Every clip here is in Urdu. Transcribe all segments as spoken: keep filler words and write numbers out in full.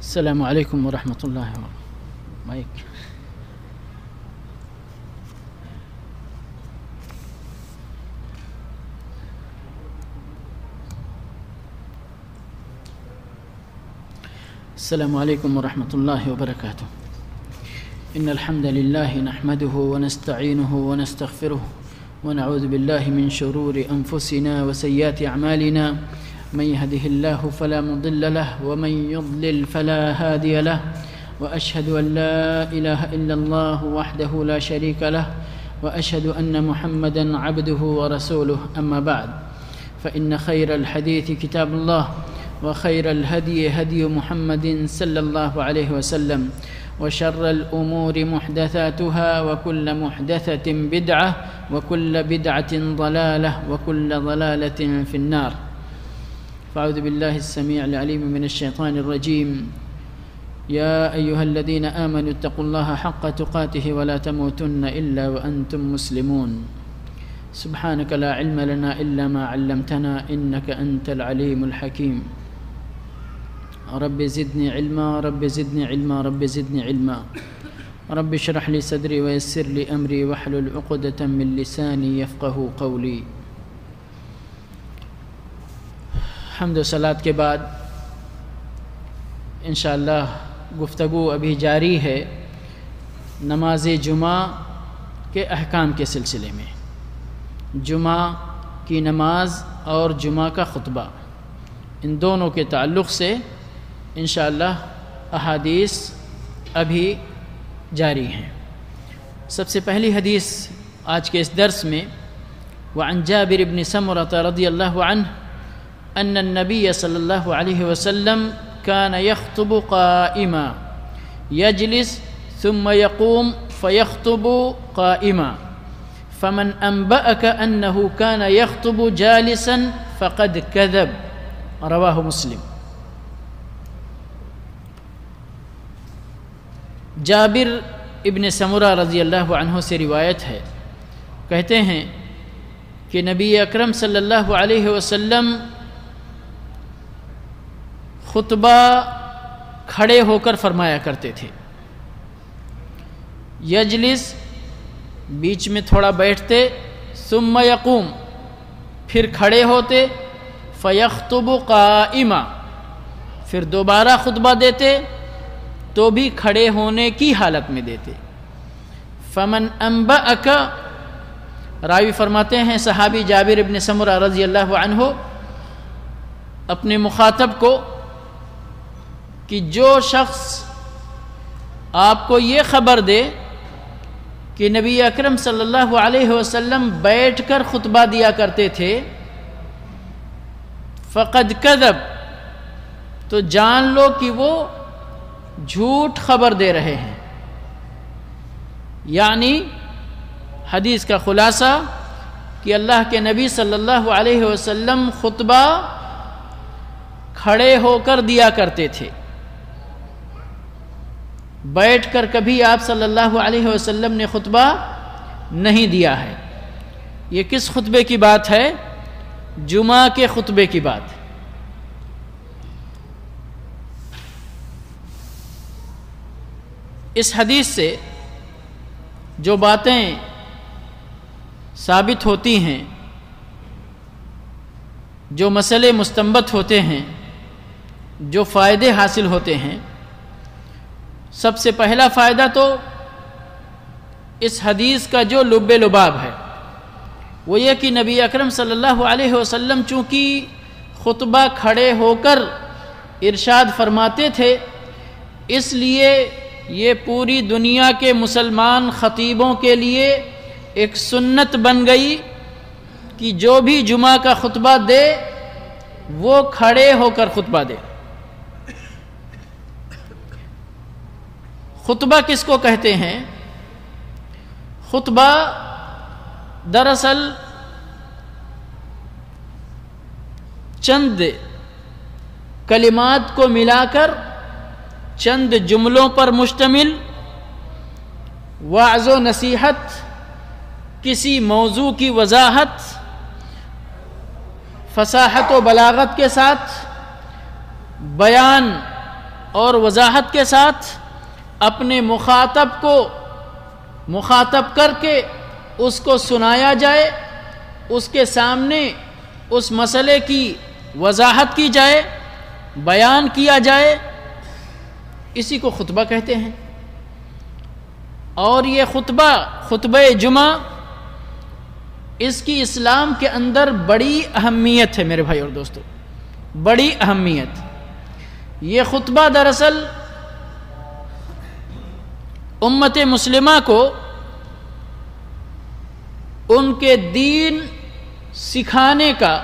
السلام علیکم ورحمۃ اللہ وبرکاتہ. مائک. السلام علیکم ورحمۃ اللہ وبرکاتہ. ان الحمد للہ نحمده ونستعینه ونستغفره ونعوذ باللہ من شرور انفسنا وسیئات اعمالنا. من يهده الله فلا مضل له ومن يضلل فلا هادي له وأشهد أن لا إله إلا الله وحده لا شريك له وأشهد أن محمدا عبده ورسوله. أما بعد فإن خير الحديث كتاب الله وخير الهدي هدي محمد صلى الله عليه وسلم وشر الأمور محدثاتها وكل محدثة بدعة وكل بدعة ضلالة وكل ضلالة في النار. فأعوذ بالله السميع العليم من الشيطان الرجيم. يا أيها الذين آمنوا اتقوا الله حق تقاته ولا تموتن إلا وأنتم مسلمون. سبحانك لا علم لنا إلا ما علمتنا إنك أنت العليم الحكيم. رب زدني علما رب زدني علما رب زدني علما. رب اشرح لي صدري ويسر لي أمري واحلل عقدة من لساني يفقهوا قولي. حمد و صلات کے بعد انشاءاللہ گفتگو ابھی جاری ہے نماز جمعہ کے احکام کے سلسلے میں. جمعہ کی نماز اور جمعہ کا خطبہ ان دونوں کے تعلق سے انشاءاللہ احادیث ابھی جاری ہیں. سب سے پہلی حدیث آج کے اس درس میں وعن جابر بن سمرة رضی اللہ عنہ ان النبي صلی اللہ علیہ وسلم كان يخطب قائما يجلس ثم يقوم فيخطب قائما فمن أنبأك أنه كان يخطب جالسا فقد كذب. رواه مسلم. جابر ابن سمرہ رضی اللہ عنہ سے روایت ہے، کہتے ہیں کہ نبی اکرم صلی اللہ علیہ وسلم خطبہ کھڑے ہو کر فرمایا کرتے تھے. یجلس بیچ میں تھوڑا بیٹھتے، ثم یقوم پھر کھڑے ہوتے، فیخطب قائما پھر دوبارہ خطبہ دیتے تو بھی کھڑے ہونے کی حالت میں دیتے. فمن انبأک، راوی فرماتے ہیں صحابی جابر ابن سمرہ رضی اللہ عنہ اپنے مخاطب کو کہ جو شخص آپ کو یہ خبر دے کہ نبی اکرم صلی اللہ علیہ وسلم بیٹھ کر خطبہ دیا کرتے تھے، فقد کذب، تو جان لو کہ وہ جھوٹ خبر دے رہے ہیں. یعنی حدیث کا خلاصہ کہ اللہ کے نبی صلی اللہ علیہ وسلم خطبہ کھڑے ہو کر دیا کرتے تھے، بیٹھ کر کبھی آپ صلی اللہ علیہ وسلم نے خطبہ نہیں دیا ہے. یہ کس خطبے کی بات ہے؟ جمعہ کے خطبے کی بات. اس حدیث سے جو باتیں ثابت ہوتی ہیں، جو مسئلے مستنبط ہوتے ہیں، جو فائدے حاصل ہوتے ہیں، سب سے پہلا فائدہ تو اس حدیث کا جو لب لباب ہے وہ یہ کہ نبی اکرم صلی اللہ علیہ وسلم چونکہ خطبہ کھڑے ہو کر ارشاد فرماتے تھے، اس لیے یہ پوری دنیا کے مسلمان خطیبوں کے لیے ایک سنت بن گئی کہ جو بھی جمعہ کا خطبہ دے وہ کھڑے ہو کر خطبہ دے. خطبہ کس کو کہتے ہیں؟ خطبہ دراصل چند کلمات کو ملا کر چند جملوں پر مشتمل وعظ و نصیحت، کسی موضوع کی وضاحت فصاحت و بلاغت کے ساتھ بیان اور وضاحت کے ساتھ اپنے مخاطب کو مخاطب کر کے اس کو سنایا جائے، اس کے سامنے اس مسئلے کی وضاحت کی جائے، بیان کیا جائے، اسی کو خطبہ کہتے ہیں۔ اور یہ خطبہ خطبہ جمعہ اس کی اسلام کے اندر بڑی اہمیت ہے میرے بھائی اور دوستو، بڑی اہمیت۔ یہ خطبہ دراصل امت مسلمہ کو ان کے دین سکھانے کا،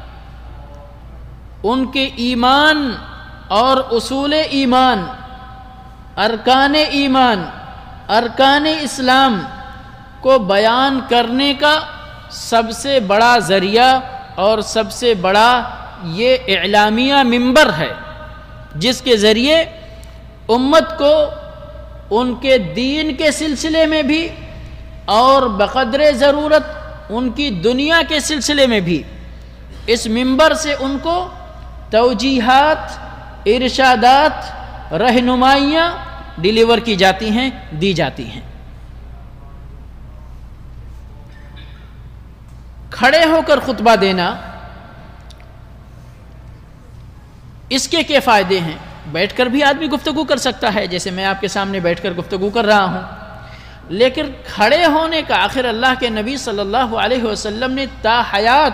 ان کے ایمان اور اصول ایمان، ارکان ایمان، ارکان اسلام کو بیان کرنے کا سب سے بڑا ذریعہ اور سب سے بڑا یہ اعلامیہ منبر ہے، جس کے ذریعے امت کو ان کے دین کے سلسلے میں بھی اور بقدر ضرورت ان کی دنیا کے سلسلے میں بھی اس منبر سے ان کو توجیہات، ارشادات، رہنمائیاں ڈیلیور کی جاتی ہیں، دی جاتی ہیں۔ کھڑے ہو کر خطبہ دینا، اس کے کیا فائدے ہیں؟ بیٹھ کر بھی آدمی گفتگو کر سکتا ہے، جیسے میں آپ کے سامنے بیٹھ کر گفتگو کر رہا ہوں، لیکن کھڑے ہونے کا آخر اللہ کے نبی صلی اللہ علیہ وسلم نے تا حیات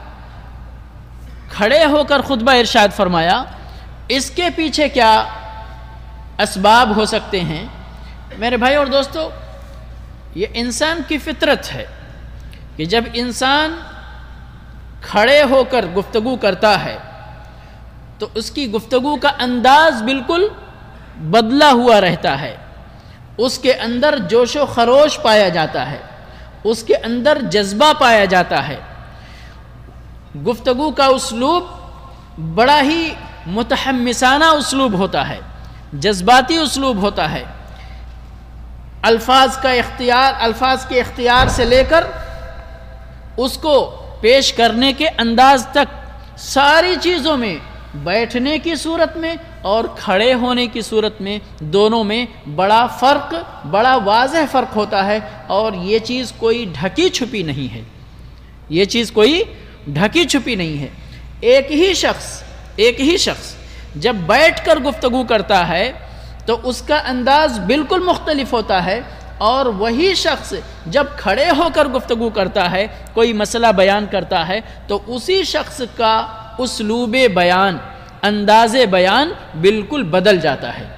کھڑے ہو کر خطبہ ارشاد فرمایا۔ اس کے پیچھے کیا اسباب ہو سکتے ہیں؟ میرے بھائی اور دوستو، یہ انسان کی فطرت ہے کہ جب انسان کھڑے ہو کر گفتگو کرتا ہے تو اس کی گفتگو کا انداز بالکل بدلا ہوا رہتا ہے، اس کے اندر جوش و خروش پایا جاتا ہے، اس کے اندر جذبہ پایا جاتا ہے، گفتگو کا اسلوب بڑا ہی متحمسانہ اسلوب ہوتا ہے، جذباتی اسلوب ہوتا ہے، الفاظ کا اختیار الفاظ کے اختیار سے لے کر اس کو پیش کرنے کے انداز تک ساری چیزوں میں، بیٹھنے کی صورت میں اور کھڑے ہونے کی صورت میں، دونوں میں بڑا فرق، بڑا واضح فرق ہوتا ہے، اور یہ چیز کوئی ڈھکی چھپی نہیں ہے، یہ چیز کوئی ڈھکی چھپی نہیں ہے۔ ایک ہی شخص ایک ہی شخص جب بیٹھ کر گفتگو کرتا ہے تو اس کا انداز بالکل مختلف ہوتا ہے، اور وہی شخص جب کھڑے ہو کر گفتگو کرتا ہے، کوئی مسئلہ بیان کرتا ہے، تو اسی شخص کا اسلوب بیان، انداز بیان بالکل بدل جاتا ہے۔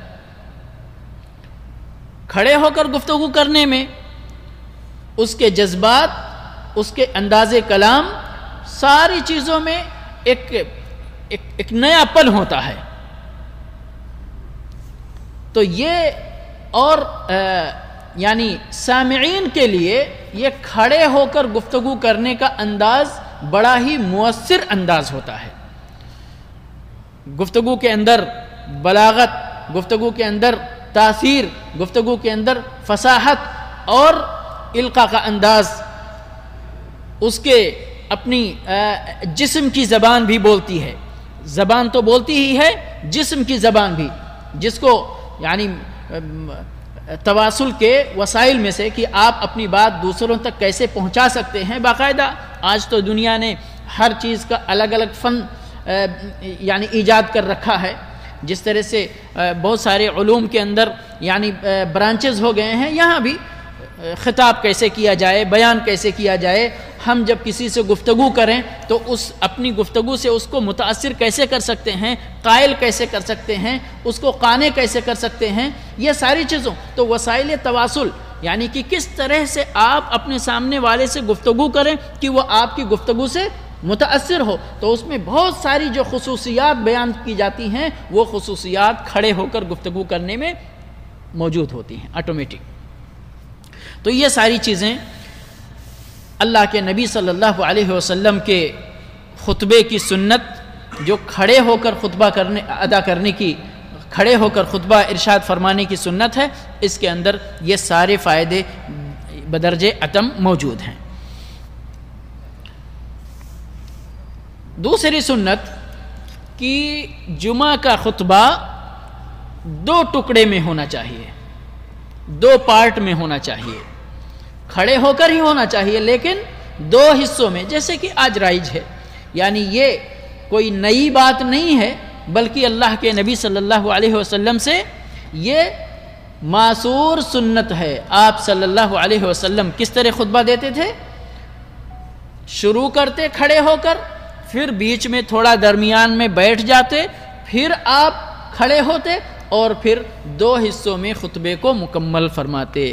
کھڑے ہو کر گفتگو کرنے میں اس کے جذبات، اس کے انداز کلام، ساری چیزوں میں ایک ایک, ایک نیا پل ہوتا ہے۔ تو یہ اور یعنی سامعین کے لیے یہ کھڑے ہو کر گفتگو کرنے کا انداز بڑا ہی مؤثر انداز ہوتا ہے۔ گفتگو کے اندر بلاغت، گفتگو کے اندر تاثیر، گفتگو کے اندر فصاحت اور القاء کا انداز، اس کے اپنی جسم کی زبان بھی بولتی ہے، زبان تو بولتی ہی ہے، جسم کی زبان بھی، جس کو یعنی تواصل کے وسائل میں سے کہ آپ اپنی بات دوسروں تک کیسے پہنچا سکتے ہیں۔ باقاعدہ آج تو دنیا نے ہر چیز کا الگ الگ فن یعنی ایجاد کر رکھا ہے، جس طرح سے بہت سارے علوم کے اندر یعنی برانچز ہو گئے ہیں، یہاں بھی خطاب کیسے کیا جائے، بیان کیسے کیا جائے، ہم جب کسی سے گفتگو کریں تو اس اپنی گفتگو سے اس کو متاثر کیسے کر سکتے ہیں، قائل کیسے کر سکتے ہیں، اس کو قانع کیسے کر سکتے ہیں، یہ ساری چیزوں تو وسائل تواصل، یعنی کہ کس طرح سے آپ اپنے سامنے والے سے گفتگو کریں کہ وہ آپ کی گفتگو سے متاثر ہو، تو اس میں بہت ساری جو خصوصیات بیان کی جاتی ہیں وہ خصوصیات کھڑے ہو کر گفتگو کرنے میں موجود ہوتی ہیں آٹومیٹک۔ تو یہ ساری چیزیں اللہ کے نبی صلی اللہ علیہ وسلم کے خطبے کی سنت، جو کھڑے ہو کر خطبہ کرنے ادا کرنے کی، کھڑے ہو کر خطبہ ارشاد فرمانے کی سنت ہے، اس کے اندر یہ سارے فائدے بدرجہ اتم موجود ہیں۔ دوسری سنت کہ جمعہ کا خطبہ دو ٹکڑے میں ہونا چاہیے، دو پارٹ میں ہونا چاہیے، کھڑے ہو کر ہی ہونا چاہیے لیکن دو حصوں میں، جیسے کہ آج رائج ہے۔ یعنی یہ کوئی نئی بات نہیں ہے بلکہ اللہ کے نبی صلی اللہ علیہ وسلم سے یہ معصور سنت ہے۔ آپ صلی اللہ علیہ وسلم کس طرح خطبہ دیتے تھے؟ شروع کرتے کھڑے ہو کر، پھر بیچ میں تھوڑا درمیان میں بیٹھ جاتے، پھر آپ کھڑے ہوتے اور پھر دو حصوں میں خطبے کو مکمل فرماتے۔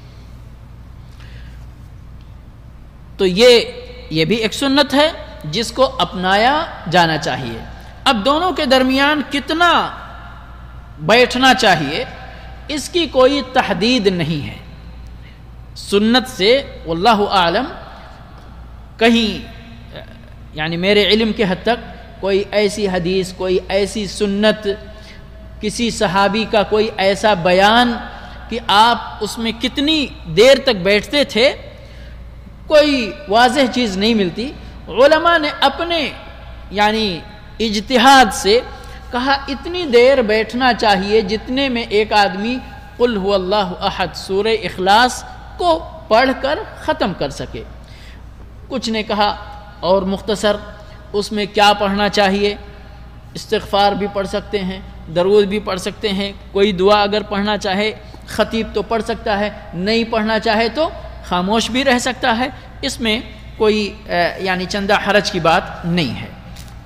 تو یہ یہ بھی ایک سنت ہے جس کو اپنایا جانا چاہیے۔ اب دونوں کے درمیان کتنا بیٹھنا چاہیے اس کی کوئی تحدید نہیں ہے سنت سے، واللہ اعلم۔ کہیں یعنی میرے علم کے حد تک کوئی ایسی حدیث، کوئی ایسی سنت، کسی صحابی کا کوئی ایسا بیان کہ آپ اس میں کتنی دیر تک بیٹھتے تھے، کوئی واضح چیز نہیں ملتی۔ علماء نے اپنے یعنی اجتہاد سے کہا اتنی دیر بیٹھنا چاہیے جتنے میں ایک آدمی قل هو اللہ احد سورہ اخلاص کو پڑھ کر ختم کر سکے۔ کچھ نے کہا اور مختصر اس میں کیا پڑھنا چاہیے، استغفار بھی پڑھ سکتے ہیں، درود بھی پڑھ سکتے ہیں، کوئی دعا اگر پڑھنا چاہے خطیب تو پڑھ سکتا ہے، نہیں پڑھنا چاہے تو خاموش بھی رہ سکتا ہے، اس میں کوئی یعنی چندہ حرج کی بات نہیں ہے۔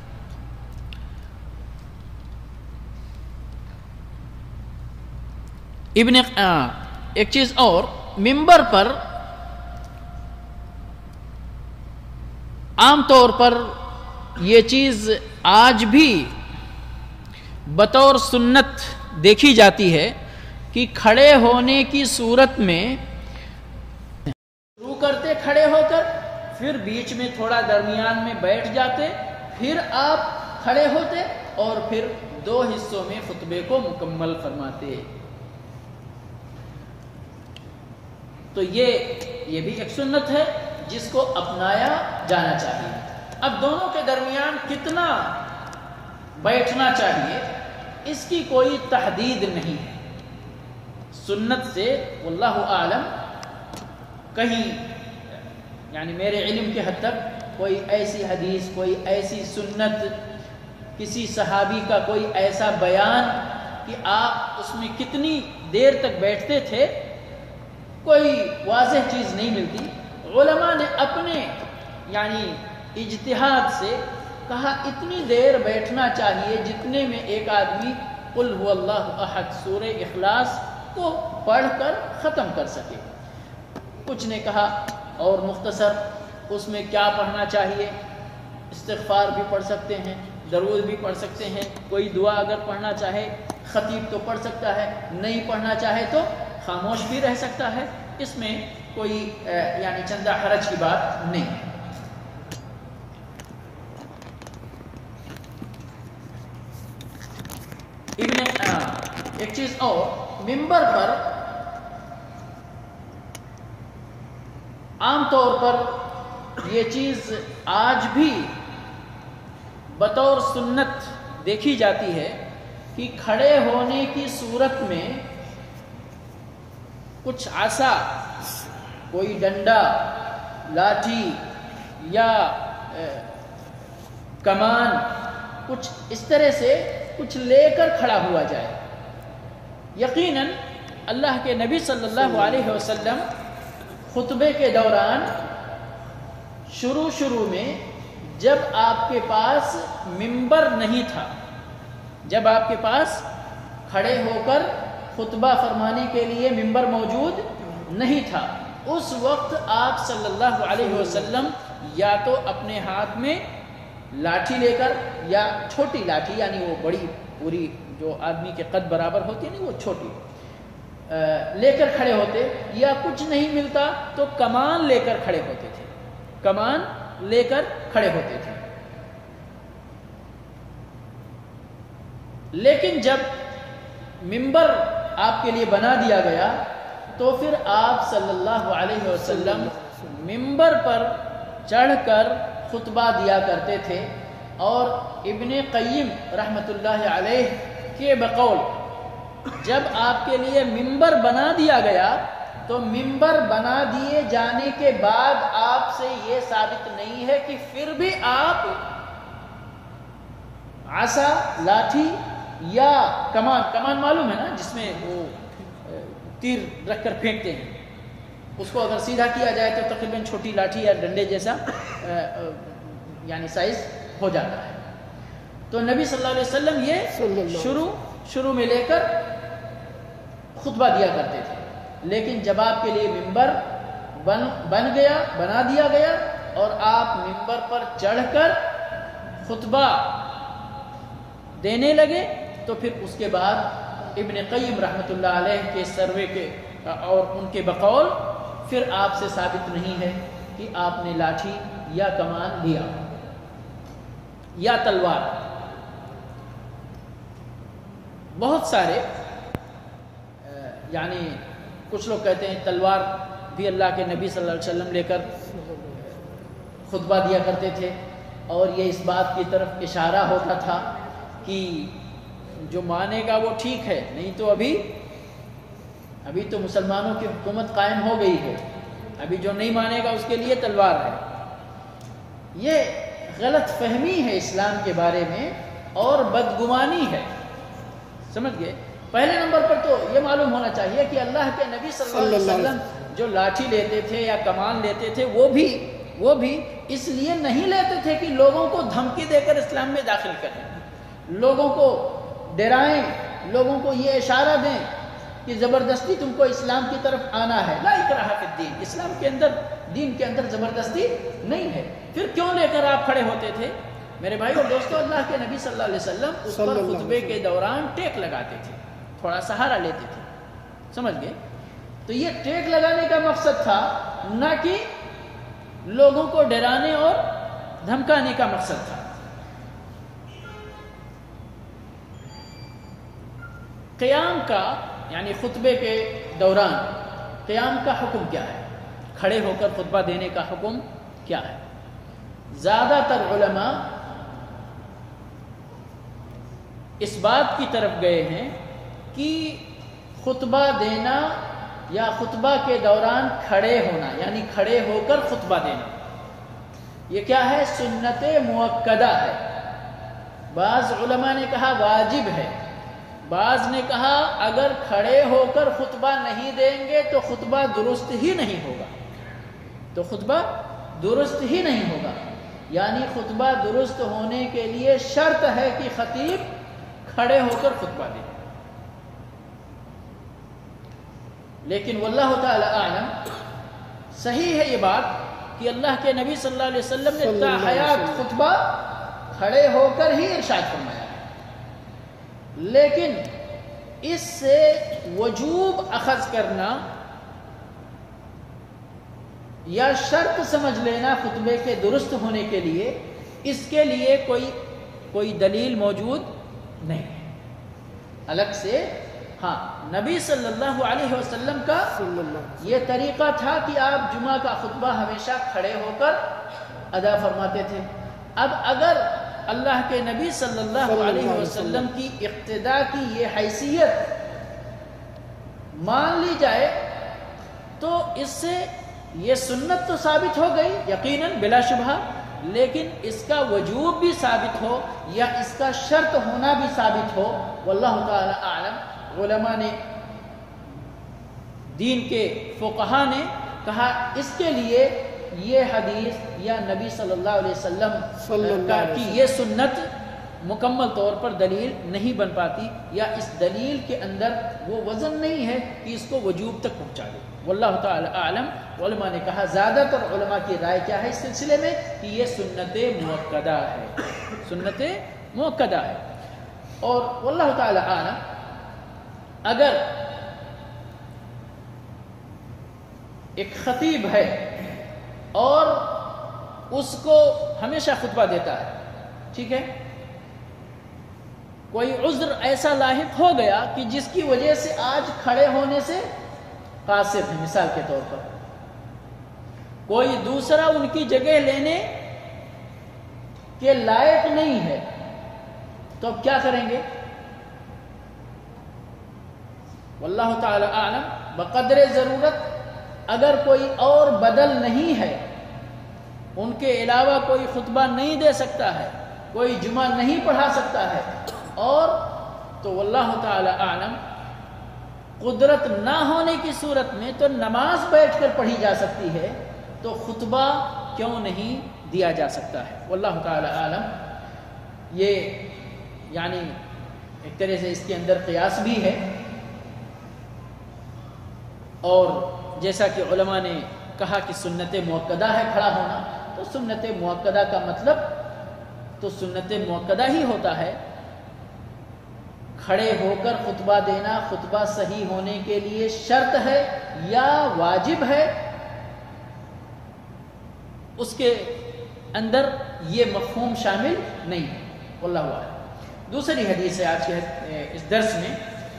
ابن ایک چیز اور، منبر پر عام طور پر یہ چیز آج بھی بطور سنت دیکھی جاتی ہے کہ کھڑے ہونے کی صورت میں شروع کرتے کھڑے ہو کر، پھر بیچ میں تھوڑا درمیان میں بیٹھ جاتے، پھر آپ کھڑے ہوتے اور پھر دو حصوں میں خطبے کو مکمل فرماتے۔ تو یہ یہ بھی ایک سنت ہے جس کو اپنایا جانا چاہیے۔ اب دونوں کے درمیان کتنا بیٹھنا چاہیے اس کی کوئی تحدید نہیں ہے سنت سے، واللہ اعلم۔ کہیں یعنی میرے علم کے حد تک کوئی ایسی حدیث، کوئی ایسی سنت، کسی صحابی کا کوئی ایسا بیان کہ آپ اس میں کتنی دیر تک بیٹھتے تھے، کوئی واضح چیز نہیں ملتی۔ علماء نے اپنے یعنی اجتہاد سے کہا اتنی دیر بیٹھنا چاہیے جتنے میں ایک آدمی قل هو اللہ احد سورہ اخلاص کو پڑھ کر ختم کر سکے۔ کچھ نے کہا اور مختصر اس میں کیا پڑھنا چاہیے، استغفار بھی پڑھ سکتے ہیں، درود بھی پڑھ سکتے ہیں، کوئی دعا اگر پڑھنا چاہے خطیب تو پڑھ سکتا ہے، نہیں پڑھنا چاہے تو خاموش بھی رہ سکتا ہے، اس میں کوئی یعنی چندہ حرج کی بات نہیں ہے۔ ابن ایک چیز اور، منبر پر عام طور پر یہ چیز آج بھی بطور سنت دیکھی جاتی ہے کہ کھڑے ہونے کی صورت میں کچھ عصا، کوئی ڈنڈا، لاٹھی یا کمان، کچھ اس طرح سے کچھ لے کر کھڑا ہوا جائے۔ یقیناً اللہ کے نبی صلی اللہ علیہ وسلم خطبے کے دوران شروع شروع میں جب آپ کے پاس منبر نہیں تھا، جب آپ کے پاس کھڑے ہو کر خطبہ فرمانے کے لیے منبر موجود نہیں تھا، اس وقت آپ صلی اللہ علیہ وسلم یا تو اپنے ہاتھ میں لاٹھی لے کر، یا چھوٹی لاٹھی یعنی وہ بڑی پوری جو آدمی کے قد برابر ہوتی ہے نہیں، وہ چھوٹی لے کر کھڑے ہوتے، یا کچھ نہیں ملتا تو کمان لے کر کھڑے ہوتے تھے، کمان لے کر کھڑے ہوتے تھے۔ لیکن جب منبر آپ کے لیے بنا دیا گیا تو پھر آپ صلی اللہ علیہ وسلم منبر پر چڑھ کر خطبہ دیا کرتے تھے، اور ابن قیم رحمۃ اللہ علیہ کے بقول جب آپ کے لیے ممبر بنا دیا گیا تو ممبر بنا دیے جانے کے بعد آپ سے یہ ثابت نہیں ہے کہ پھر بھی آپ عصا، لاٹھی یا کمان، کمان معلوم ہے نا جس میں وہ تیر رکھ کر پھینکتے ہیں، اس کو اگر سیدھا کیا جائے تو تقریباً چھوٹی لاٹھی یا ڈنڈے جیسا یعنی سائز ہو جاتا ہے۔ تو نبی صلی اللہ علیہ وسلم یہ شروع شروع میں لے کر خطبہ دیا کرتے تھے، لیکن جب آپ کے لیے ممبر بن بن گیا بنا دیا گیا اور آپ ممبر پر چڑھ کر خطبہ دینے لگے تو پھر اس کے بعد ابن قیم رحمۃ اللہ علیہ کے سروے کے اور ان کے بقول پھر آپ سے ثابت نہیں ہے کہ آپ نے لاٹھی یا کمان لیا یا تلوار۔ بہت سارے یعنی کچھ لوگ کہتے ہیں تلوار بھی اللہ کے نبی صلی اللہ علیہ وسلم لے کر خطبہ دیا کرتے تھے، اور یہ اس بات کی طرف اشارہ ہوتا تھا کہ جو مانے گا وہ ٹھیک ہے، نہیں تو ابھی ابھی تو مسلمانوں کی حکومت قائم ہو گئی ہے، ابھی جو نہیں مانے گا اس کے لیے تلوار ہے۔ یہ غلط فہمی ہے اسلام کے بارے میں اور بدگمانی ہے، سمجھ گئے؟ پہلے نمبر پر تو یہ معلوم ہونا چاہیے کہ اللہ کے نبی صلی اللہ علیہ وسلم جو لاٹھی لیتے تھے یا کمان لیتے تھے وہ بھی وہ بھی اس لیے نہیں لیتے تھے کہ لوگوں کو دھمکی دے کر اسلام میں داخل کریں، لوگوں کو ڈرائیں، لوگوں کو یہ اشارہ دیں کہ زبردستی تم کو اسلام کی طرف آنا ہے۔ لا اکراہ فی الدین، اسلام کے اندر دین کے اندر زبردستی نہیں ہے۔ پھر کیوں لے کر آپ کھڑے ہوتے تھے؟ میرے بھائی اور دوستو، اللہ کے نبی صلی اللہ علیہ وسلم اس پر خطبے کے دوران ٹیک لگاتے تھے، تھوڑا سہارا لیتے تھے، سمجھ گئے؟ تو یہ ٹیک لگانے کا مقصد تھا، نہ کہ لوگوں کو ڈرانے اور دھمکانے کا مقصد تھا۔ قیام کا یعنی خطبے کے دوران قیام کا حکم کیا ہے؟ کھڑے ہو کر خطبہ دینے کا حکم کیا ہے؟ زیادہ تر علماء اس بات کی طرف گئے ہیں کہ خطبہ دینا یا خطبہ کے دوران کھڑے ہونا یعنی کھڑے ہو کر خطبہ دینا یہ کیا ہے؟ سنت مؤکدہ ہے۔ بعض علماء نے کہا واجب ہے، بعض نے کہا اگر کھڑے ہو کر خطبہ نہیں دیں گے تو خطبہ درست ہی نہیں ہوگا، تو خطبہ درست ہی نہیں ہوگا، یعنی خطبہ درست ہونے کے لیے شرط ہے کہ خطیب کھڑے ہو کر خطبہ دے۔ لیکن واللہ تعالی اعلم صحیح ہے یہ بات کہ اللہ کے نبی صلی اللہ علیہ وسلم نے تا حیات خطبہ کھڑے ہو کر ہی ارشاد فرمایا ہے، لیکن اس سے وجوب اخذ کرنا یا شرط سمجھ لینا خطبے کے درست ہونے کے لیے، اس کے لیے کوئی کوئی دلیل موجود نہیں ہے الگ سے۔ ہاں، نبی صلی اللہ علیہ وسلم کا یہ طریقہ تھا کہ آپ جمعہ کا خطبہ ہمیشہ کھڑے ہو کر ادا فرماتے تھے۔ اب اگر اللہ کے نبی صلی اللہ علیہ وسلم کی اقتداء کی یہ حیثیت مان لی جائے تو اس سے یہ سنت تو ثابت ہو گئی یقیناً بلا شبہ، لیکن اس کا وجوب بھی ثابت ہو یا اس کا شرط ہونا بھی ثابت ہو، واللہ تعالی اعلم۔ علماء نے، دین کے فقہا نے کہا اس کے لیے یہ حدیث یا نبی صلی اللہ علیہ وسلم کا کی یہ سنت مکمل طور پر دلیل نہیں بن پاتی، یا اس دلیل کے اندر وہ وزن نہیں ہے کہ اس کو وجوب تک پہنچا دے۔ واللہ تعالی اعلم۔ علماء نے کہا، زیادہ تر علماء کی رائے کیا ہے اس سلسلے میں کہ یہ سنت مؤکدہ ہے، سنت مؤکدہ ہے۔ اور واللہ تعالی اعلم، اگر ایک خطیب ہے اور اس کو ہمیشہ خطبہ دیتا ہے، ٹھیک ہے، کوئی عذر ایسا لاحق ہو گیا کہ جس کی وجہ سے آج کھڑے ہونے سے قاصر ہے، مثال کے طور پر کوئی دوسرا ان کی جگہ لینے کے لائق نہیں ہے، تو اب کیا کریں گے؟ واللہ تعالی اعلم، بقدر ضرورت اگر کوئی اور بدل نہیں ہے، ان کے علاوہ کوئی خطبہ نہیں دے سکتا ہے، کوئی جمعہ نہیں پڑھا سکتا ہے، اور تو واللہ تعالی اعلم قدرت نہ ہونے کی صورت میں تو نماز بیٹھ کر پڑھی جا سکتی ہے، تو خطبہ کیوں نہیں دیا جا سکتا ہے؟ واللہ تعالی اعلم۔ یہ یعنی ایک طرح سے اس کے اندر قیاس بھی ہے، اور جیسا کہ علماء نے کہا کہ سنت مؤکدہ ہے کھڑا ہونا، تو سنت مؤکدہ کا مطلب تو سنت مؤکدہ ہی ہوتا ہے۔ کھڑے ہو کر خطبہ دینا خطبہ صحیح ہونے کے لیے شرط ہے یا واجب ہے، اس کے اندر یہ مفہوم شامل نہیں ہے، واللہ اعلم۔ دوسری حدیث ہے آج کے اس درس میں،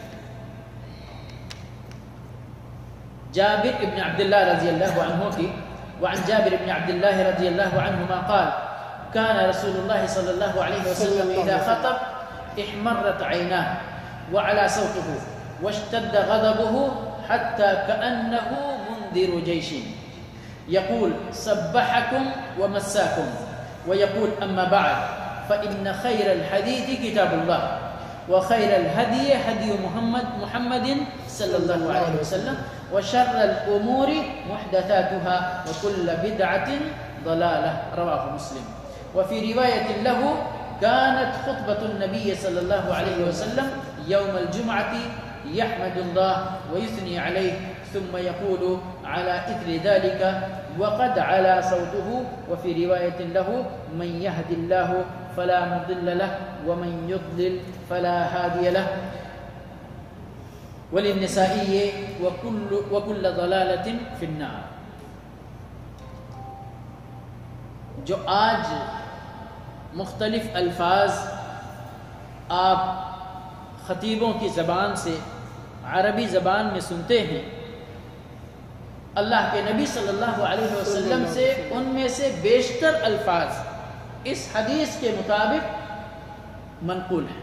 جابر ابن عبداللہ رضی اللہ عنہ کی، وعن جابر ابن عبداللہ رضی اللہ عنہما قال كان رسول الله صلى الله عليه وسلم إذا خطب احمرت عيناه وعلى صوته واشتد غضبه حتى كأنه منذر جيش يقول صبحكم ومساكم ويقول أما بعد فإن خير الحديث كتاب الله وخير الهدي هدي محمد محمد صلى الله عليه وسلم وشر الأمور محدثاتها وكل بدعة ضلالة رواه مسلم وفي رواية له كانت خطبة النبي صلى الله عليه وسلم يوم الجمعة يحمد الله ويثني عليه ثم يقول على إثر ذلك وقد علا صوته وفي رواية له من يهد الله فلا مضل له ومن يضلل فلا هادي له وللنسائي وكل وكل ضلالة في النار۔ جو آج مختلف الفاظ آپ خطیبوں کی زبان سے عربی زبان میں سنتے ہیں، اللہ کے نبی صلی اللہ علیہ وسلم سے ان میں سے بیشتر الفاظ اس حدیث کے مطابق منقول ہیں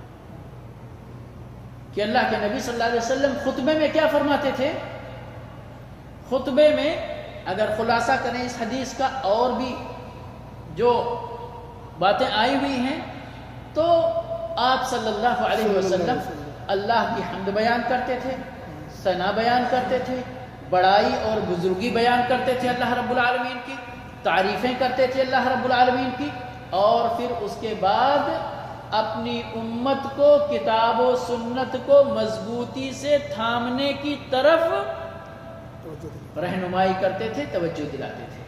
کہ اللہ کے نبی صلی اللہ علیہ وسلم خطبے میں کیا فرماتے تھے۔ خطبے میں اگر خلاصہ کریں اس حدیث کا، اور بھی جو باتیں آئی ہوئی ہیں، تو آپ صلی اللہ علیہ وسلم اللہ کی حمد بیان کرتے تھے، ثنا بیان کرتے تھے، بڑائی اور بزرگی بیان کرتے تھے اللہ رب العالمین کی، تعریفیں کرتے تھے اللہ رب العالمین کی، اور پھر اس کے بعد اپنی امت کو کتاب و سنت کو مضبوطی سے تھامنے کی طرف رہنمائی کرتے تھے، توجہ دلاتے تھے۔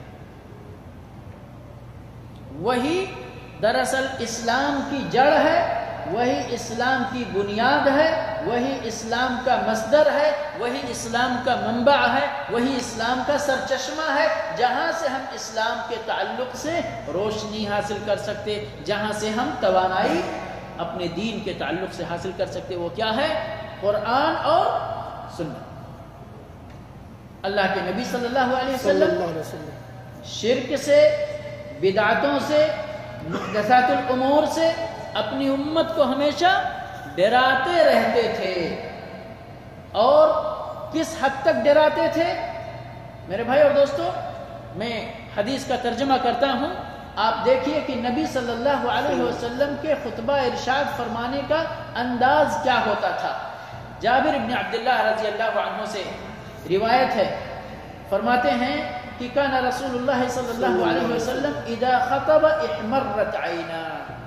وہی دراصل اسلام کی جڑ ہے، وہی اسلام کی بنیاد ہے، وہی اسلام کا مصدر ہے، وہی اسلام کا منبع ہے، وہی اسلام کا سرچشمہ ہے، جہاں سے ہم اسلام کے تعلق سے روشنی حاصل کر سکتے، جہاں سے ہم توانائی اپنے دین کے تعلق سے حاصل کر سکتے۔ وہ کیا ہے؟ قرآن اور سنت۔ اللہ کے نبی صلی اللہ علیہ وسلم شرک سے، بدعتوں سے، محدثات الامور سے اپنی امت کو ہمیشہ ڈراتے رہتے تھے۔ اور کس حد تک ڈراتے تھے؟ میرے بھائی اور دوستو، میں حدیث کا ترجمہ کرتا ہوں، آپ دیکھیے کہ نبی صلی اللہ علیہ وسلم کے خطبہ ارشاد فرمانے کا انداز کیا ہوتا تھا۔ جابر ابن عبداللہ رضی اللہ عنہ سے روایت ہے، فرماتے ہیں کہ کان رسول اللہ صلی اللہ علیہ وسلم اذا خطب احمرت عینا،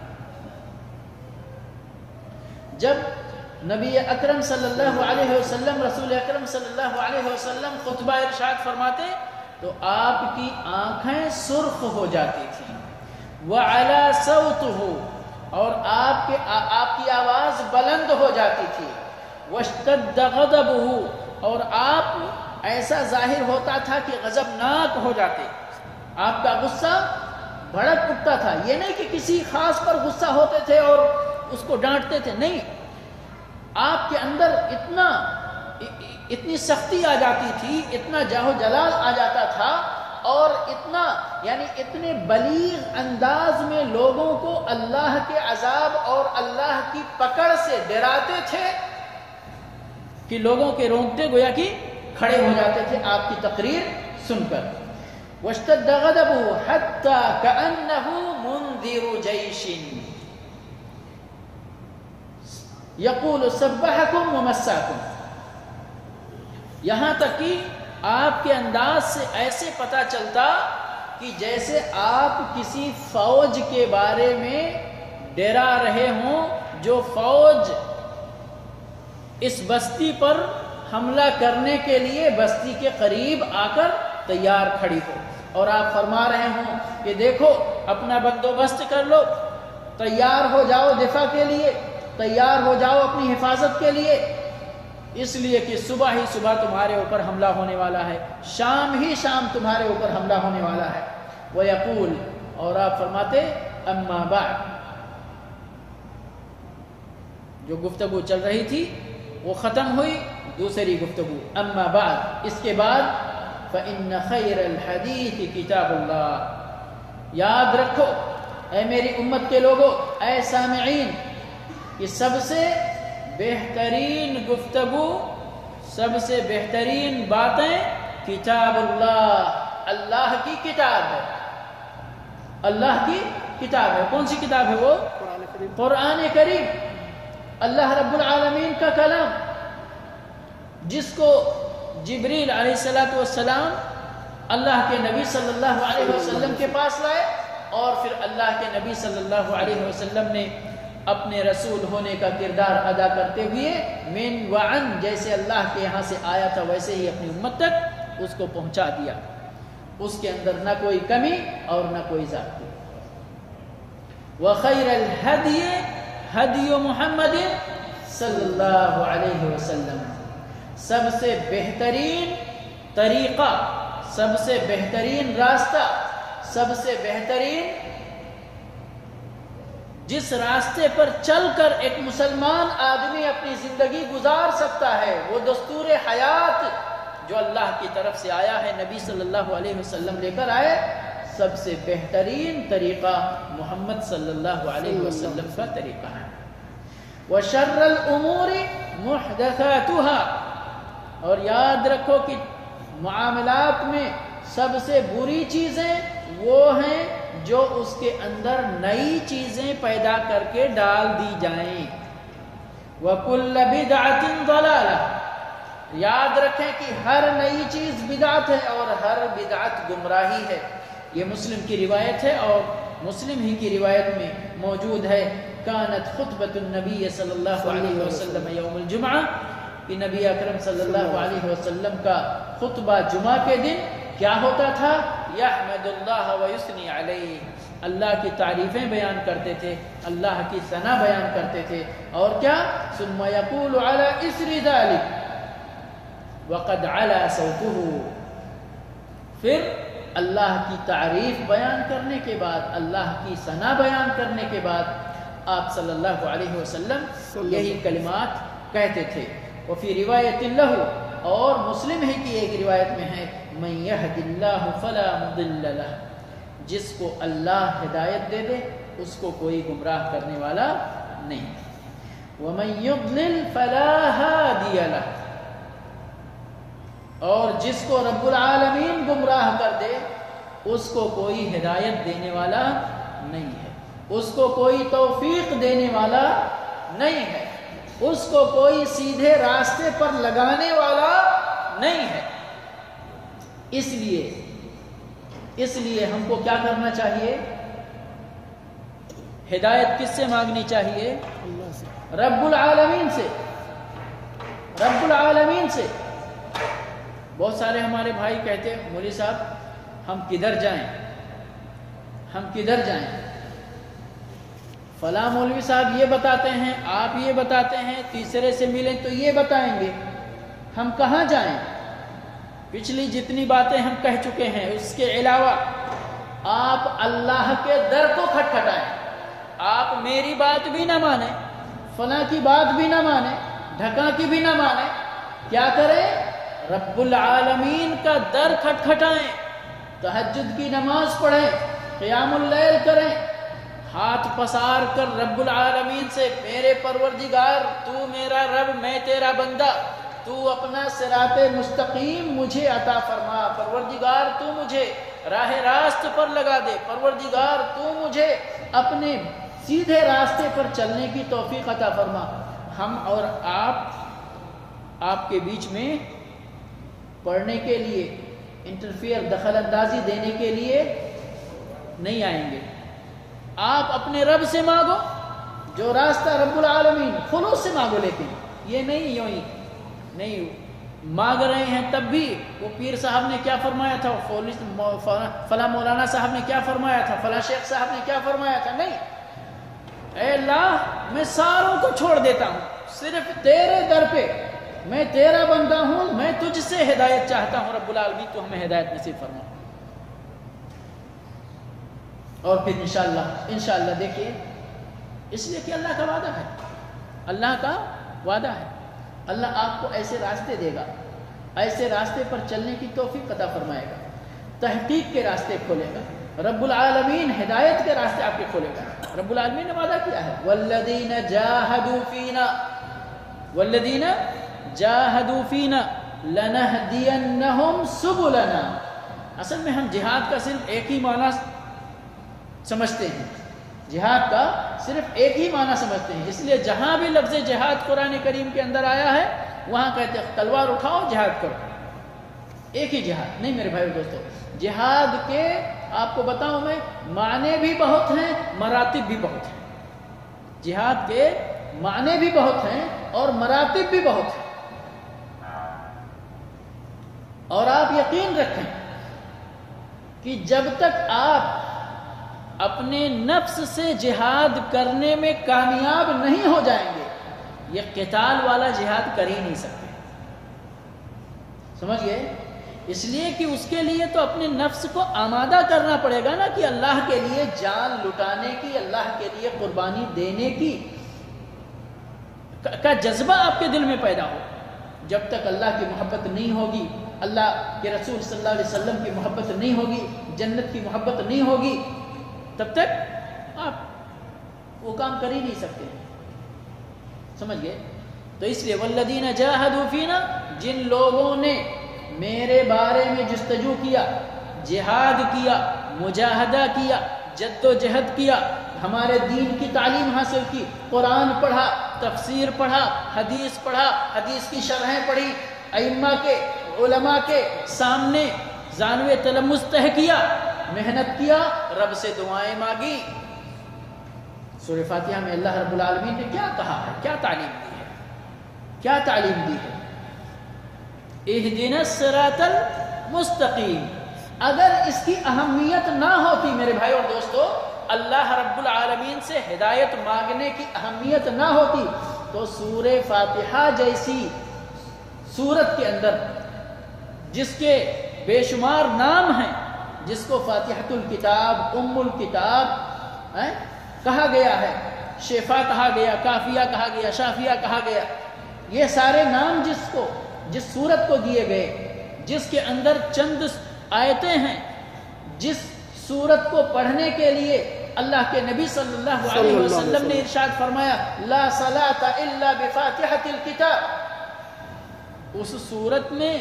جب نبی اکرم صلی اللہ علیہ وسلم، رسول اکرم صلی اللہ علیہ وسلم خطبہ ارشاد فرماتے تو آپ کی آنکھیں سرخ ہو جاتی تھیں، وعلا صوتہ، اور آپ کے آپ کی آواز بلند ہو جاتی تھی، واشتد غضبہ، اور آپ ایسا ظاہر ہوتا تھا کہ غضبناک ہو جاتے، آپ کا غصہ بھڑک اٹھتا تھا۔ یہ نہیں کہ کسی خاص پر غصہ ہوتے تھے اور اس کو ڈانٹتے تھے، نہیں، آپ کے اندر اتنا اتنی سختی آ جاتی تھی، اتنا جاہ و جلال آ جاتا تھا، اور اتنا یعنی اتنے بلیغ انداز میں لوگوں کو اللہ کے عذاب اور اللہ کی پکڑ سے ڈراتے تھے کہ لوگوں کے رونگٹے گویا کہ کھڑے ہو جاتے تھے آپ کی تقریر سن کر. واشتد غضبه حتى كأنه منذر جيش يقول سبحكم ومساكم. یہاں تک کہ آپ کے انداز سے ایسے پتہ چلتا کہ جیسے آپ کسی فوج کے بارے میں ڈرا رہے ہوں جو فوج اس بستی پر حملہ کرنے کے لیے بستی کے قریب آ کر تیار کھڑی ہو، اور آپ فرما رہے ہوں کہ دیکھو اپنا بندوبست کر لو، تیار ہو جاؤ دفاع کے لیے، تیار ہو جاؤ اپنی حفاظت کے لیے، اس لیے کہ صبح ہی صبح تمہارے اوپر حملہ ہونے والا ہے، شام ہی شام تمہارے اوپر حملہ ہونے والا ہے. وَيَقُولُ، اور آپ فرماتے اما بعد، جو گفتگو چل رہی تھی وہ ختم ہوئی، دوسری گفتگو اما بعد، اس کے بعد فَإِنَّ خَيْرَ الْحَدِيثِ كِتَابُ اللَّهِ. یاد رکھو اے میری امت کے لوگوں، اے سامعین، کہ سب سے بہترین گفتگو، سب سے بہترین باتیں کتاب اللہ، اللہ کی کتاب ہے، اللہ کی کتاب ہے. کون سی کتاب ہے وہ؟ قرآن کریم، اللہ رب العالمین کا کلام، جس کو جبریل علیہ الصلوۃ والسلام اللہ کے نبی صلی اللہ علیہ وسلم کے پاس لائے، اور پھر اللہ کے نبی صلی اللہ علیہ وسلم نے اپنے رسول ہونے کا کردار ادا کرتے ہوئے من وعن، جیسے اللہ کے یہاں سے آیا تھا ویسے ہی اپنی امت تک اس کو پہنچا دیا. اس کے اندر نہ کوئی کمی اور نہ کوئی زیادتی. وَخَيْرَ الْهَدْيِ هَدْيُ مُحَمَّدٍ صلی اللہ علیہ وسلم. سب سے بہترین طریقہ، سب سے بہترین راستہ، سب سے بہترین جس راستے پر چل کر ایک مسلمان آدمی اپنی زندگی گزار سکتا ہے، وہ دستور حیات جو اللہ کی طرف سے آیا ہے، نبی صلی اللہ علیہ وسلم لے کر آئے، سب سے بہترین طریقہ محمد صلی اللہ علیہ وسلم کا طریقہ ہے. وَشَرَّ الْأُمُورِ مُحْدَثَاتُهَا، اور یاد رکھو کہ معاملات میں سب سے بری چیزیں وہ ہیں جو اس کے اندر نئی چیزیں پیدا کر کے ڈال دی جائیں. وَكُلَّ بِدْعَةٍ ضَلَالَةٍ، یاد رکھیں کہ ہر نئی چیز بدعت ہے اور ہر بدعت گمراہی ہے. یہ مسلم کی روایت ہے، اور مسلم ہی کی روایت میں موجود ہے کانت خطبۃ النبی صلی اللہ علیہ وسلم یوم الجمعہ، کہ نبی اکرم صلی اللہ علیہ وسلم کا خطبہ جمعہ کے دن کیا ہوتا تھا؟ یحمد اللہ ویثنی علیہ، اللہ کی تعریفیں بیان کرتے تھے، اللہ کی ثنا بیان کرتے تھے، اور کیا؟ ثم یقول علی اثر ذلک وقد علا صوته، پھر اللہ کی تعریف بیان کرنے کے بعد، اللہ کی ثنا بیان کرنے کے بعد آپ صلی اللہ علیہ وسلم یہی کلمات کہتے تھے. وفی روایت لہ، اور مسلم ہی کی ایک روایت میں ہے من یہد اللہ فلا مضل لہ، جس کو اللہ ہدایت دے دے اس کو کوئی گمراہ کرنے والا نہیں. ومن یضلل فلا ہادی لہ، اور جس کو رب العالمین گمراہ کر دے اس کو کوئی ہدایت دینے والا نہیں ہے، اس کو کوئی توفیق دینے والا نہیں ہے، اس کو کوئی سیدھے راستے پر لگانے والا نہیں ہے. اس لیے اس لیے ہم کو کیا کرنا چاہیے؟ ہدایت کس سے مانگنی چاہیے؟ رب العالمین سے، رب العالمین سے. بہت سارے ہمارے بھائی کہتے ہیں مولوی صاحب ہم کدھر جائیں، ہم کدھر جائیں؟ فلاں مولوی صاحب یہ بتاتے ہیں، آپ یہ بتاتے ہیں، تیسرے سے ملیں تو یہ بتائیں گے، ہم کہاں جائیں؟ پچھلی جتنی باتیں ہم کہہ چکے ہیں اس کے علاوہ آپ اللہ کے در کو کھٹکھٹائیں. آپ میری بات بھی نہ مانیں، فلاں کی بات بھی نہ مانیں، ڈھکا کی بھی نہ مانیں، کیا کریں؟ رب العالمین کا در کھٹکھٹائیں، تہجد کی نماز پڑھیں، قیام اللیل کریں، ہاتھ پسار کر رب العالمین سے میرے پروردگار تو میرا رب میں تیرا بندہ، تو اپنا صراط مستقیم مجھے عطا فرما، پروردگار تو مجھے راہ راست پر لگا دے، پروردگار تو مجھے اپنے سیدھے راستے پر چلنے کی توفیق عطا فرما۔ ہم اور آپ آپ کے بیچ میں پڑھنے کے لیے، انٹرفیئر، دخل اندازی دینے کے لیے نہیں آئیں گے۔ آپ اپنے رب سے مانگو، جو راستہ رب العالمین، خلوص سے مانگو، لیکن یہ نہیں یوں ہی نہیں مانگ رہے ہیں تب بھی وہ پیر صاحب نے کیا فرمایا تھا، فلاں مولانا صاحب نے کیا فرمایا تھا، فلاں شیخ صاحب نے کیا فرمایا تھا، نہیں، اے اللہ میں ساروں کو چھوڑ دیتا ہوں، صرف تیرے در پہ میں تیرا بندہ ہوں، میں تجھ سے ہدایت چاہتا ہوں، رب العالمین تو ہمیں ہدایت نصیب فرما۔ اور پھر انشاءاللہ انشاءاللہ دیکھیے، اس لیے کہ اللہ کا وعدہ ہے، اللہ کا وعدہ ہے، اللہ آپ کو ایسے راستے دے گا، ایسے راستے پر چلنے کی توفیق عطا فرمائے گا، تحقیق کے راستے کھولے گا، رب العالمین ہدایت کے راستے آپ کے کھولے گا۔ رب العالمین نے وعدہ کیا ہے، والذین جاہدوا فینا والذین جاہدوا فینا لنہدینہم سبلنا۔ اصل میں ہم جہاد کا صرف ایک ہی معنی سمجھتے ہیں، جہاد کا صرف ایک ہی معنی سمجھتے ہیں، اس لیے جہاں بھی لفظ جہاد قرآن کریم کے اندر آیا ہے وہاں کہتے ہیں تلوار اٹھاؤ جہاد کرو، ایک ہی جہاد نہیں میرے بھائی دوستو۔ جہاد کے آپ کو بتاؤں میں معنی بھی بہت ہیں، مراتب بھی بہت ہیں، جہاد کے معنی بھی بہت ہیں اور مراتب بھی بہت ہیں، اور آپ یقین رکھیں کہ جب تک آپ اپنے نفس سے جہاد کرنے میں کامیاب نہیں ہو جائیں گے، یہ قتال والا جہاد کر ہی نہیں سکتے، سمجھ گئے؟ اس لیے کہ اس کے لیے تو اپنے نفس کو آمادہ کرنا پڑے گا نا، کہ اللہ کے لیے جان لٹانے کی، اللہ کے لیے قربانی دینے کی کا جذبہ آپ کے دل میں پیدا ہو۔ جب تک اللہ کی محبت نہیں ہوگی، اللہ کے رسول صلی اللہ علیہ وسلم کی محبت نہیں ہوگی، جنت کی محبت نہیں ہوگی، تب تک آپ وہ کام کر ہی نہیں سکتے، سمجھ گئے؟ تو اس لیے والذین جاہدوا فینا، جن لوگوں نے میرے بارے میں جستجو کیا، جہاد کیا، مجاہدہ کیا، جد و جہد کیا، ہمارے دین کی تعلیم حاصل کی، قرآن پڑھا، تفسیر پڑھا، حدیث پڑھا، حدیث کی شرحیں پڑھی، ائمہ کے، علماء کے سامنے زانوِ تلمس تہ کیا، محنت کیا، رب سے دعائیں مانگی۔ سورہ فاتحہ میں اللہ رب العالمین نے کیا کہا ہے، کیا تعلیم دی ہے، کیا تعلیم دی ہے؟ اہدنا الصراط المستقیم۔ اگر اس کی اہمیت نہ ہوتی میرے بھائی اور دوستو، اللہ رب العالمین سے ہدایت مانگنے کی اہمیت نہ ہوتی تو سورہ فاتحہ جیسی سورت کے اندر جس کے بے شمار نام ہیں، جس کو فاتحۃ الکتاب، ام الکتاب کہا گیا ہے، شفا کہا گیا، کافیہ کہا گیا، شافیہ کہا گیا، یہ سارے نام جس کو جس سورت کو دیے گئے، جس کے اندر چند آیتیں ہیں، جس سورت کو پڑھنے کے لیے اللہ کے نبی صلی اللہ علیہ وسلم نے ارشاد فرمایا لا صلاۃ الا بفاتحۃ الکتاب، اس سورت میں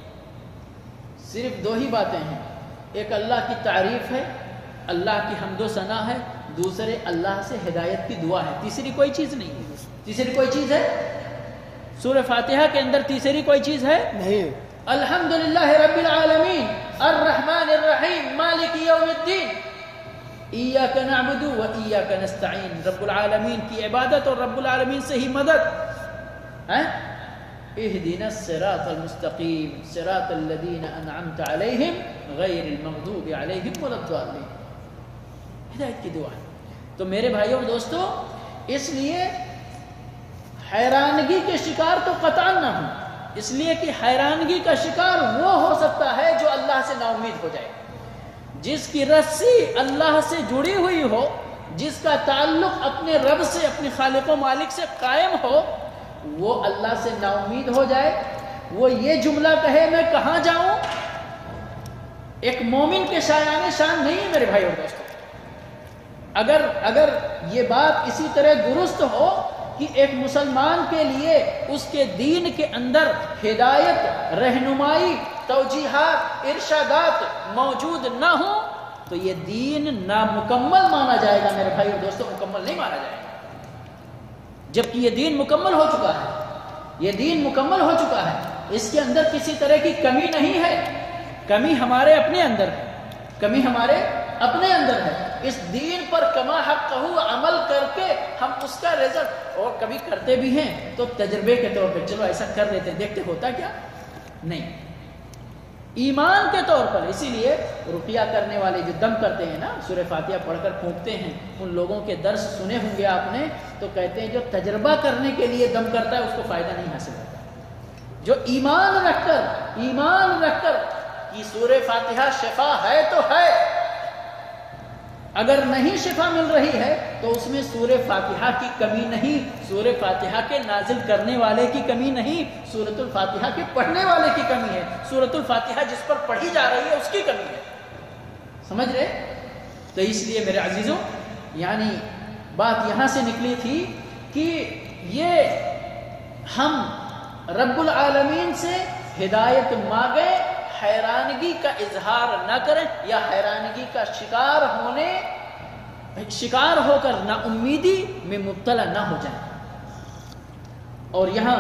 صرف دو ہی باتیں ہیں، ایک اللہ کی تعریف ہے، اللہ کی حمد و ثنا ہے، دوسرے اللہ سے ہدایت کی دعا ہے، تیسری کوئی چیز نہیں ہے۔ تیسری کوئی چیز ہے سورہ فاتحہ کے اندر؟ تیسری کوئی چیز ہے نہیں۔ الحمدللہ رب العالمین الرحمن الرحیم مالک یوم الدین ایاک نعبد و ایاک نستعین، رب العالمین کی عبادت اور رب العالمین سے ہی مدد۔ اہدنا الصراط المستقیم صراط الذین انعمت علیہم غیر المغضوب علیہم ولا الضالین، ہدایت کی دعا ہے۔ تو میرے بھائیوں اور دوستو، اس لیے حیرانگی کے شکار تو قطعاً نہ ہوں، اس لیے کہ حیرانگی کا شکار وہ ہو سکتا ہے جو اللہ سے نا امید ہو جائے، جس کی رسی اللہ سے جڑی ہوئی ہو، جس کا تعلق اپنے رب سے، اپنے خالق و مالک سے قائم ہو، وہ اللہ سے نا امید ہو جائے، وہ یہ جملہ کہے میں کہاں جاؤں، ایک مومن کے شایان شان نہیں ہے میرے بھائی اور دوستو۔ اگر اگر یہ بات اسی طرح درست ہو کہ ایک مسلمان کے لیے اس کے دین کے اندر ہدایت، رہنمائی، توجیحات، ارشادات موجود نہ ہوں تو یہ دین نامکمل مانا جائے گا میرے بھائی اور دوستوں، مکمل نہیں مانا جائے گا، جبکہ یہ دین مکمل ہو چکا ہے، یہ دین مکمل ہو چکا ہے، اس کے اندر کسی طرح کی کمی نہیں ہے، کمی ہمارے اپنے اندر ہے، کمی ہمارے اپنے اندر ہے، اس دین پر کما حق عمل کر کے ہم اس کا رزلٹ، اور کبھی کرتے بھی ہیں تو تجربے کے طور پہ چلو ایسا کر لیتے دیکھتے ہوتا کیا نہیں، ایمان کے طور پر۔ اسی لیے رقیہ کرنے والے جو دم کرتے ہیں نا، سورہ فاتحہ پڑھ کر پھونکتے ہیں، ان لوگوں کے درس سنے ہوں گے آپ نے، تو کہتے ہیں جو تجربہ کرنے کے لیے دم کرتا ہے اس کو فائدہ نہیں حاصل ہوتا، جو ایمان رکھ کر ایمان رکھ کر کہ سورہ فاتحہ شفا ہے تو ہے، اگر نہیں شفا مل رہی ہے تو اس میں سورہ فاتحہ کی کمی نہیں، سورہ فاتحہ کے نازل کرنے والے کی کمی نہیں، سورۃ الفاتحہ کے پڑھنے والے کی کمی ہے، سورۃ الفاتحہ جس پر پڑھی جا رہی ہے اس کی کمی ہے، سمجھ رہے؟ تو اس لیے میرے عزیزوں، یعنی بات یہاں سے نکلی تھی کہ یہ ہم رب العالمین سے ہدایت مانگیں، حیرانگی کا اظہار نہ کریں یا حیرانگی کا شکار ہونے شکار ہو کر نا امیدی میں مبتلا نہ ہو جائیں۔ اور یہاں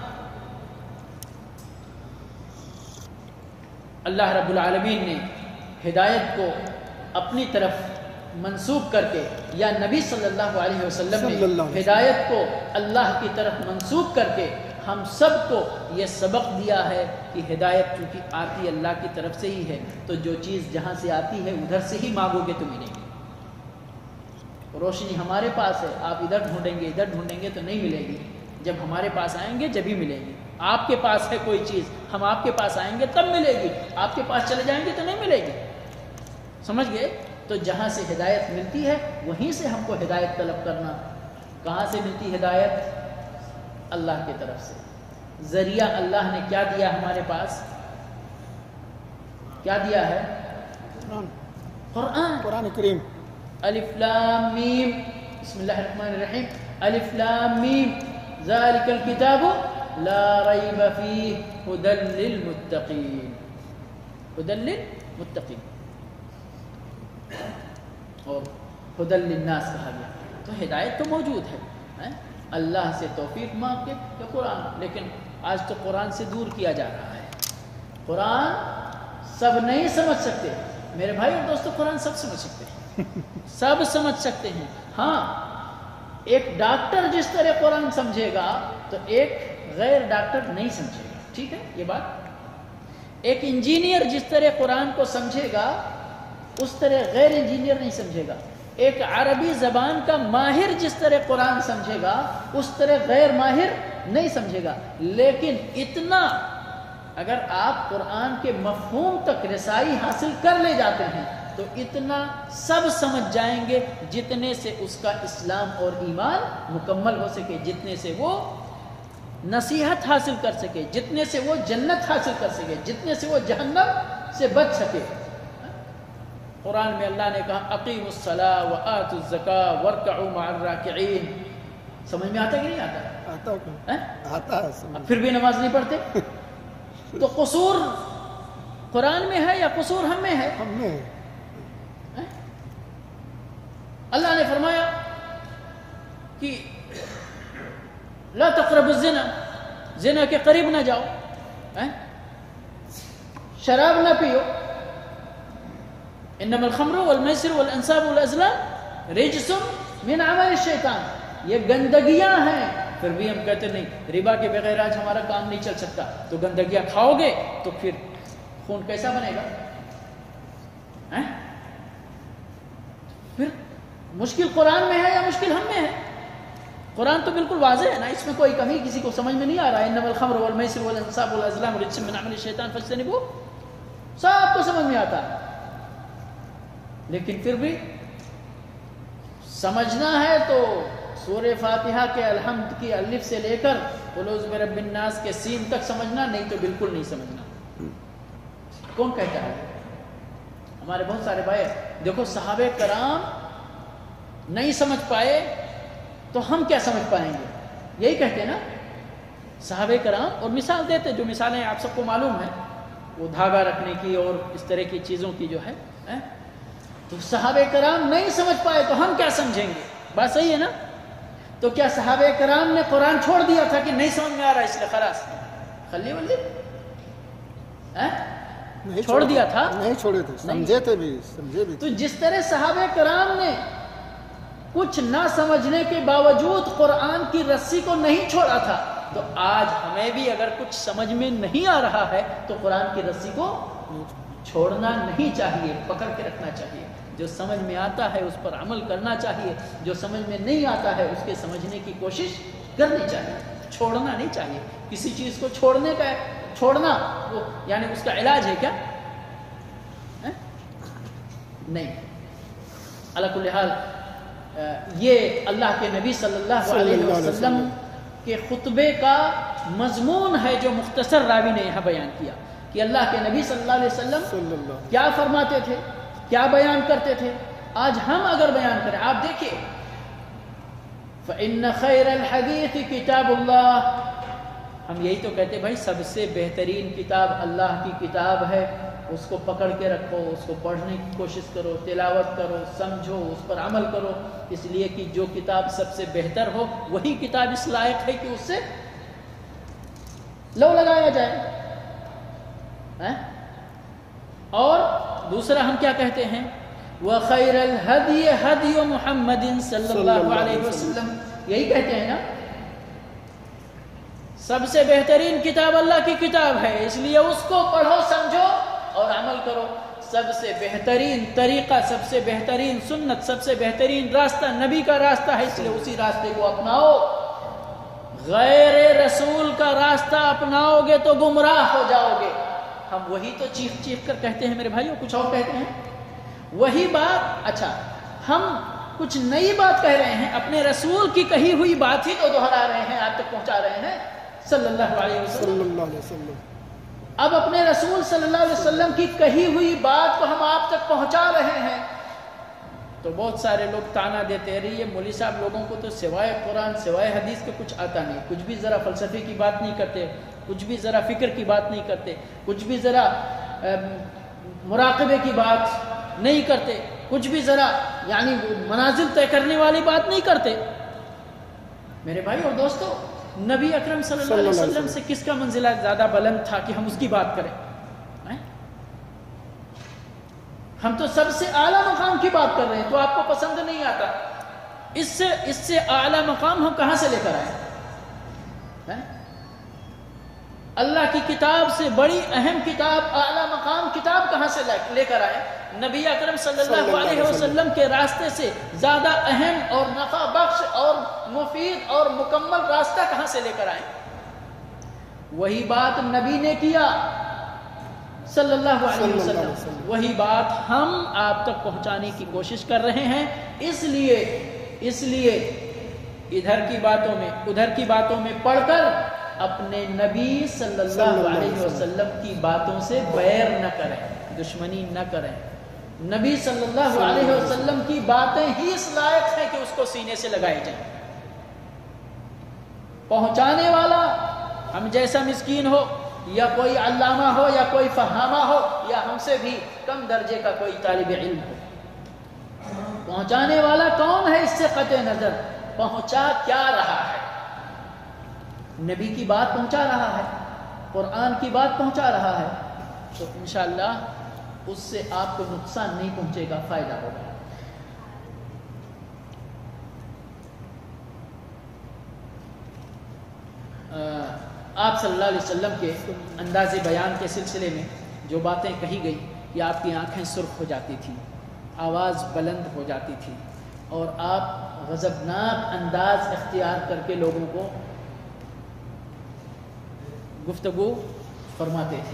اللہ رب العالمین نے ہدایت کو اپنی طرف منسوب کر کے، یا نبی صلی اللہ علیہ وسلم نے ہدایت کو اللہ کی طرف منسوب کر کے ہم سب کو یہ سبق دیا ہے کہ ہدایت چونکہ آتی اللہ کی طرف سے ہی ہے، تو جو چیز جہاں سے آتی ہے ادھر سے ہی مانگو گے تو ملے گی۔ روشنی ہمارے پاس ہے، آپ ادھر ڈھونڈیں گے ادھر ڈھونڈیں گے تو نہیں ملے گی، جب ہمارے پاس آئیں گے جب ہی ملے گی۔ آپ کے پاس ہے کوئی چیز، ہم آپ کے پاس آئیں گے تب ملے گی، آپ کے پاس چلے جائیں گے تو نہیں ملے گی، سمجھ گئے؟ تو جہاں سے ہدایت ملتی ہے وہیں سے ہم کو ہدایت طلب کرنا۔ کہاں سے ملتی ہدایت؟ اللہ کی طرف سے۔ ذریعہ اللہ نے کیا دیا ہمارے پاس؟ کیا دیا ہے؟ قرآن، قرآن کریم۔ الف لام میم، بسم اللہ الرحمن الرحیم، الف لام میم ذالک الکتاب لا ریب فیہ ھدی للمتقین، ھدی للمتقین، اور ھدی للناس کہا گیا۔ تو ہدایت تو موجود ہے، اللہ سے توفیق مانگ کے کہ قرآن، لیکن آج تو قرآن سے دور کیا جا رہا ہے۔ قرآن سب نہیں سمجھ سکتے میرے بھائی اور دوستو، قرآن سب سمجھ سکتے ہیں، سب سمجھ سکتے ہیں۔ ہاں، ایک ڈاکٹر جس طرح قرآن سمجھے گا تو ایک غیر ڈاکٹر نہیں سمجھے گا، ٹھیک ہے یہ بات؟ ایک انجینئر جس طرح قرآن کو سمجھے گا اس طرح غیر انجینئر نہیں سمجھے گا، ایک عربی زبان کا ماہر جس طرح قرآن سمجھے گا اس طرح غیر ماہر نہیں سمجھے گا۔ لیکن اتنا اگر آپ قرآن کے مفہوم تک رسائی حاصل کر لے جاتے ہیں تو اتنا سب سمجھ جائیں گے جتنے سے اس کا اسلام اور ایمان مکمل ہو سکے، جتنے سے وہ نصیحت حاصل کر سکے، جتنے سے وہ جنت حاصل کر سکے، جتنے سے وہ جہنم سے بچ سکے۔ قرآن میں اللہ نے کہا اقیموا الصلاۃ وآتوا الزکاۃ وارکعوا مع الراکعین، سمجھ میں آتا کہ نہیں آتا؟ آتا ہے، آتا ہے۔ پھر بھی نماز نہیں پڑھتے تو قصور قرآن میں ہے یا قصور ہم میں ہے؟ ہم میں۔ اللہ نے فرمایا کہ لا تقربوا الزنا، زنا کے قریب نہ جاؤ، شراب نہ پیو، انما الخمر والمیسر والانصاب والازلام رجس من عمل الشیطان، یہ گندگیاں ہیں۔ پھر بھی ہم کہتے نہیں، ربا کے بغیر آج ہمارا کام نہیں چل سکتا، تو گندگیاں کھاؤ گے تو پھر خون کیسا بنے گا؟ پھر مشکل قرآن میں ہے یا مشکل ہم میں ہے؟ قرآن تو بالکل واضح ہے نا، اس میں کوئی کمی کسی کو سمجھ میں نہیں آ رہا ہے۔ انما الخمر والمیسر والانصاب والازلام رجس من عمل الشیطان فاجتنبوہ، سب کو سمجھ میں آتا ہے، لیکن پھر بھی سمجھنا ہے تو سورہ فاتحہ کے الحمد کی الف سے لے کر قل اعوذ برب الناس کے سین تک سمجھنا، نہیں تو بالکل نہیں سمجھنا۔ کون کہتا ہے؟ ہمارے بہت سارے بھائی دیکھو، صحابہ کرام نہیں سمجھ پائے تو ہم کیا سمجھ پائیں گے؟ یہی کہتے ہیں نا صحابہ کرام، اور مثال دیتے جو مثالیں آپ سب کو معلوم ہیں، وہ دھاگا رکھنے کی اور اس طرح کی چیزوں کی جو ہے، تو صحابہ کرام نہیں سمجھ پائے تو ہم کیا سمجھیں گے؟ بات صحیح ہے نا؟ تو کیا صحابہ کرام نے قرآن چھوڑ دیا تھا کہ نہیں سمجھ میں آ رہا اس لیے خلاص خلی ولی چھوڑ دیا تھا؟ نہیں چھوڑے تھے، سمجھے تھے بھی، سمجھے بھی۔ تو جس طرح صحابہ کرام نے کچھ نہ سمجھنے کے باوجود قرآن کی رسی کو نہیں چھوڑا تھا، تو آج ہمیں بھی اگر کچھ سمجھ میں نہیں آ رہا ہے تو قرآن کی رسی کو چھوڑنا نہیں چاہیے، پکڑ کے رکھنا چاہیے۔ جو سمجھ میں آتا ہے اس پر عمل کرنا چاہیے، جو سمجھ میں نہیں آتا ہے اس کے سمجھنے کی کوشش کرنی چاہیے، چھوڑنا نہیں چاہیے۔ کسی چیز کو چھوڑنے کا چھوڑنا وہ یعنی اس کا علاج ہے کیا؟ نہیں۔ علی کل حال یہ اللہ کے نبی صلی اللہ علیہ وسلم کے خطبے کا مضمون ہے جو مختصر راوی نے یہاں بیان کیا کہ اللہ کے نبی صلی اللہ علیہ وسلم کیا فرماتے تھے، کیا بیان کرتے تھے۔ آج ہم اگر بیان کریں، آپ دیکھیے فَإِنَّ خَيْرَ الْحَدِيثِ كِتَابُ اللَّهِ، ہم یہی تو کہتے بھائی سب سے بہترین کتاب اللہ کی کتاب ہے، اس کو پکڑ کے رکھو، اس کو پڑھنے کی کوشش کرو، تلاوت کرو، سمجھو، اس پر عمل کرو، اس لیے کہ جو کتاب سب سے بہتر ہو وہی کتاب اس لائق ہے کہ اس سے لو لگایا جائے۔ اور دوسرا ہم کیا کہتے ہیں؟ وَخَيْرَ الْهَدْيِ هَدْيُ مُحَمَّدٍ صلی اللہ علیہ وسلم، یہی کہتے ہیں نا سب سے بہترین کتاب اللہ کی کتاب ہے، اس لیے اس کو پڑھو، سمجھو اور عمل کرو۔ سب سے بہترین طریقہ، سب سے بہترین سنت، سب سے بہترین راستہ نبی کا راستہ ہے، اس لیے اسی راستے کو اپناؤ۔ غیر رسول کا راستہ اپناؤ گے تو گمراہ ہو جاؤ گے۔ ہم وہی تو چیخ چیخ کر کہتے ہیں میرے بھائیوں، کچھ اور کہتے ہیں وہی بات۔ اچھا ہم کچھ نئی بات کہہ رہے ہیں، اپنے رسول کی کہی ہوئی بات ہی تو دہرا رہے ہیں، آپ تک پہنچا رہے ہیں صلی اللہ علیہ وسلم۔ اب اپنے رسول صلی اللہ علیہ وسلم کی کہی ہوئی بات کو ہم آپ تک پہنچا رہے ہیں، تو بہت سارے لوگ تانا دیتے رہے یہ مولوی صاحب لوگوں کو تو سوائے قرآن سوائے حدیث کے کچھ آتا نہیں، کچھ بھی ذرا فلسفے کی بات نہیں کرتے، کچھ بھی ذرا فکر کی بات نہیں کرتے، کچھ بھی ذرا مراقبے کی بات نہیں کرتے، کچھ بھی ذرا یعنی منازل طے کرنے والی بات نہیں کرتے۔ میرے بھائی اور دوستو، نبی اکرم صلی اللہ علیہ وسلم سے کس کا منزلہ زیادہ بلند تھا کہ ہم اس کی بات کریں؟ ہم تو سب سے اعلیٰ مقام کی بات کر رہے ہیں، تو آپ کو پسند نہیں آتا، اس سے اس سے اعلیٰ مقام ہم کہاں سے لے کر آئے؟ اللہ کی کتاب سے بڑی اہم کتاب، اعلیٰ مقام کتاب کہاں سے لے کر آئے؟ نبی اکرم صلی اللہ علیہ وسلم کے راستے سے زیادہ اہم اور نفع بخش اور مفید اور مکمل راستہ کہاں سے لے کر آئے؟ وہی بات نبی نے کیا صلی اللہ علیہ وسلم، وہی بات ہم آپ تک پہنچانے کی کوشش کر رہے ہیں۔ اس لیے اس لیے ادھر کی باتوں میں ادھر کی باتوں میں پڑھ کر اپنے نبی صلی اللہ علیہ وسلم کی باتوں سے بیر نہ کریں، دشمنی نہ کریں۔ نبی صلی اللہ علیہ وسلم کی باتیں ہی اس لائق ہیں کہ اس کو سینے سے لگائی جائیں۔ پہنچانے والا ہم جیسا مسکین ہو یا کوئی علامہ ہو یا کوئی فہامہ ہو یا ہم سے بھی کم درجے کا کوئی طالب علم ہو، پہنچانے والا کون ہے اس سے قطع نظر، پہنچا کیا رہا ہے؟ نبی کی بات پہنچا رہا ہے، قرآن کی بات پہنچا رہا ہے، تو انشاءاللہ اس سے آپ کو نقصان نہیں پہنچے گا، فائدہ ہوگا۔ آپ صلی اللہ علیہ وسلم کے انداز بیان کے سلسلے میں جو باتیں کہی گئی کہ آپ کی آنکھیں سرخ ہو جاتی تھیں، آواز بلند ہو جاتی تھی، اور آپ غضبناک انداز اختیار کر کے لوگوں کو گفتگو فرماتے تھے۔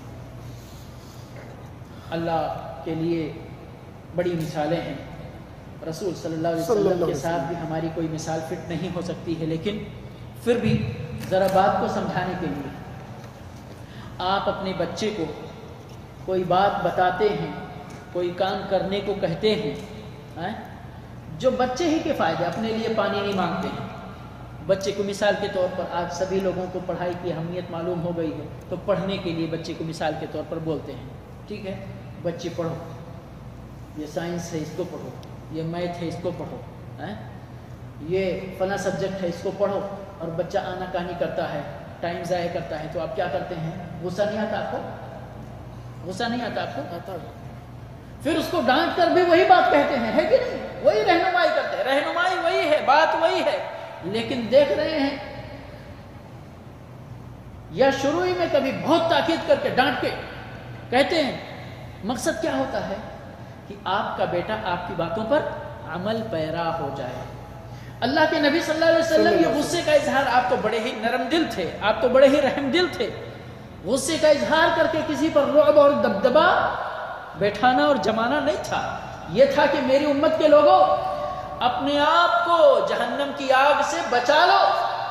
اللہ کے لیے بڑی مثالیں ہیں، رسول صلی اللہ علیہ وسلم کے ساتھ بھی ہماری کوئی مثال فٹ نہیں ہو سکتی ہے، لیکن پھر بھی ذرا بات کو سمجھانے کے لیے آپ اپنے بچے کو کوئی بات بتاتے ہیں، کوئی کام کرنے کو کہتے ہیں جو بچے ہی کے فائدے، اپنے لیے پانی نہیں مانگتے ہیں، بچے کو مثال کے طور پر آج سبھی لوگوں کو پڑھائی کی اہمیت معلوم ہو گئی ہے، تو پڑھنے کے لیے بچے کو مثال کے طور پر بولتے ہیں، ٹھیک ہے بچے پڑھو، یہ سائنس ہے اس کو پڑھو، یہ میتھ ہے اس کو پڑھو، یہ فلاں سبجیکٹ ہے اس کو پڑھو، اور بچہ آنا کہانی کرتا ہے، ٹائم ضائع کرتا ہے، تو آپ کیا کرتے ہیں؟ غصہ نہیں آتا آپ کو؟ غصہ نہیں آتا آپ کو؟ آتا ہے۔ پھر اس کو ڈانٹ کر بھی وہی بات کہتے ہیں، ہے کہ نہیں؟ وہی رہنمائی کرتے ہیں، رہنمائی وہی ہے، بات وہی ہے، لیکن دیکھ رہے ہیں یا شروع ہی میں کبھی بہت تاکید کر کے ڈانٹ کے کہتے ہیں، مقصد کیا ہوتا ہے کہ آپ کا بیٹا آپ کی باتوں پر عمل پیرا ہو جائے۔ اللہ کے نبی صلی اللہ علیہ وسلم یہ غصے کا اظہار، آپ تو بڑے ہی نرم دل تھے، آپ تو بڑے ہی رحم دل تھے، غصے کا اظہار کر کے کسی پر رعب اور دبدبا بیٹھانا اور جمانا نہیں تھا، یہ تھا کہ میری امت کے لوگوں اپنے آپ کو جہنم کی آگ سے بچا لو۔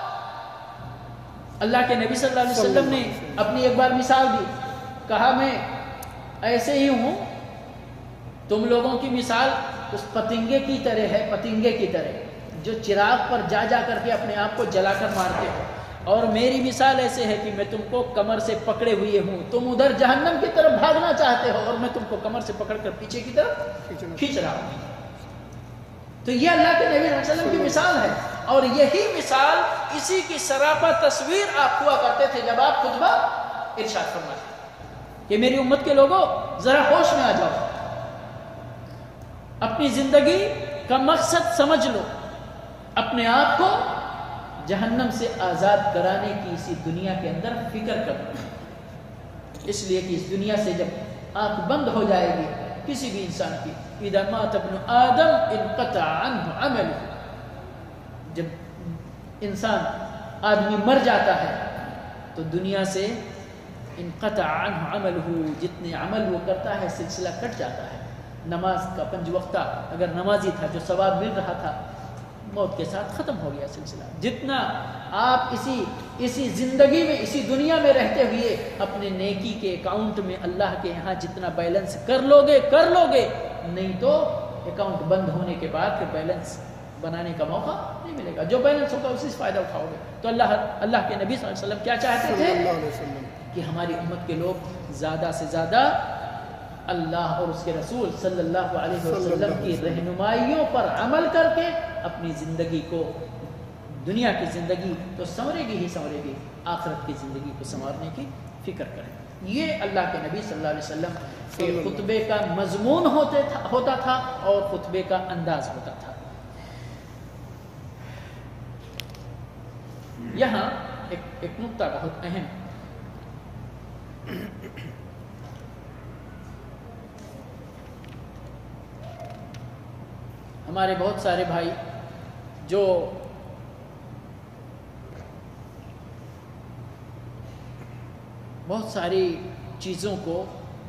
اللہ کے نبی صلی اللہ علیہ وسلم نے اپنی ایک بار مثال دی، کہا میں ایسے ہی ہوں، تم لوگوں کی مثال اس پتنگے کی طرح ہے، پتنگے کی طرح جو چراغ پر جا جا کر کے اپنے آپ کو جلا کر مارتے ہو، اور میری مثال ایسے ہے کہ میں تم کو کمر سے پکڑے ہوئے ہوں، تم ادھر جہنم کی طرف بھاگنا چاہتے ہو اور میں تم کو کمر سے پکڑ کر پیچھے کی طرف کھینچ رہا ہوں۔ تو یہ اللہ کے نبی صلی اللہ علیہ وسلم کی مثال ہے، اور یہی مثال اسی کی سراپا تصویر آپ ہوا کرتے تھے جب آپ خطبہ ارشاد فرماتے کہ میری امت کے لوگوں ذرا ہوش میں آ جاؤ، اپنی زندگی کا مقصد سمجھ لو، اپنے آپ کو جہنم سے آزاد کرانے کی اسی دنیا کے اندر فکر کرو، اس لیے کہ اس دنیا سے جب آنکھ بند ہو جائے گی کسی بھی انسان کی، اذا مات ابن آدم انقطع عنہ عمله، جب انسان آدمی مر جاتا ہے تو دنیا سے انقطع عنہ عمله، جتنے عمل وہ کرتا ہے سلسلہ کٹ جاتا ہے۔ نماز کا پنج وقتہ اگر نمازی تھا جو ثواب مل رہا تھا، موت کے ساتھ ختم ہو گیا سلسلہ۔ جتنا آپ اسی اسی زندگی میں، اسی دنیا میں رہتے ہوئے اپنے نیکی کے اکاؤنٹ میں اللہ کے یہاں جتنا بیلنس کر لو گے کر لو گے، نہیں تو اکاؤنٹ بند ہونے کے بعد پھر بیلنس بنانے کا موقع نہیں ملے گا، جو بیلنس ہوگا اسی سے فائدہ اٹھاؤ گے۔ تو اللہ اللہ کے نبی صلی اللہ علیہ وسلم کیا چاہتے تھے کہ ہماری امت کے لوگ زیادہ سے زیادہ اللہ اور اس کے رسول صلی اللہ علیہ وسلم کی رہنمائیوں پر عمل کر کے اپنی زندگی کو، دنیا کی زندگی تو سنورے گی ہی سنورے گی، آخرت کی زندگی کو سنوارنے کی فکر کریں۔ یہ اللہ کے نبی صلی اللہ علیہ وسلم کے خطبے کا مضمون ہوتے تھا ہوتا تھا اور خطبے کا انداز ہوتا تھا۔ یہاں ایک ایک نقطہ بہت اہم، ہمارے بہت سارے بھائی جو بہت ساری چیزوں کو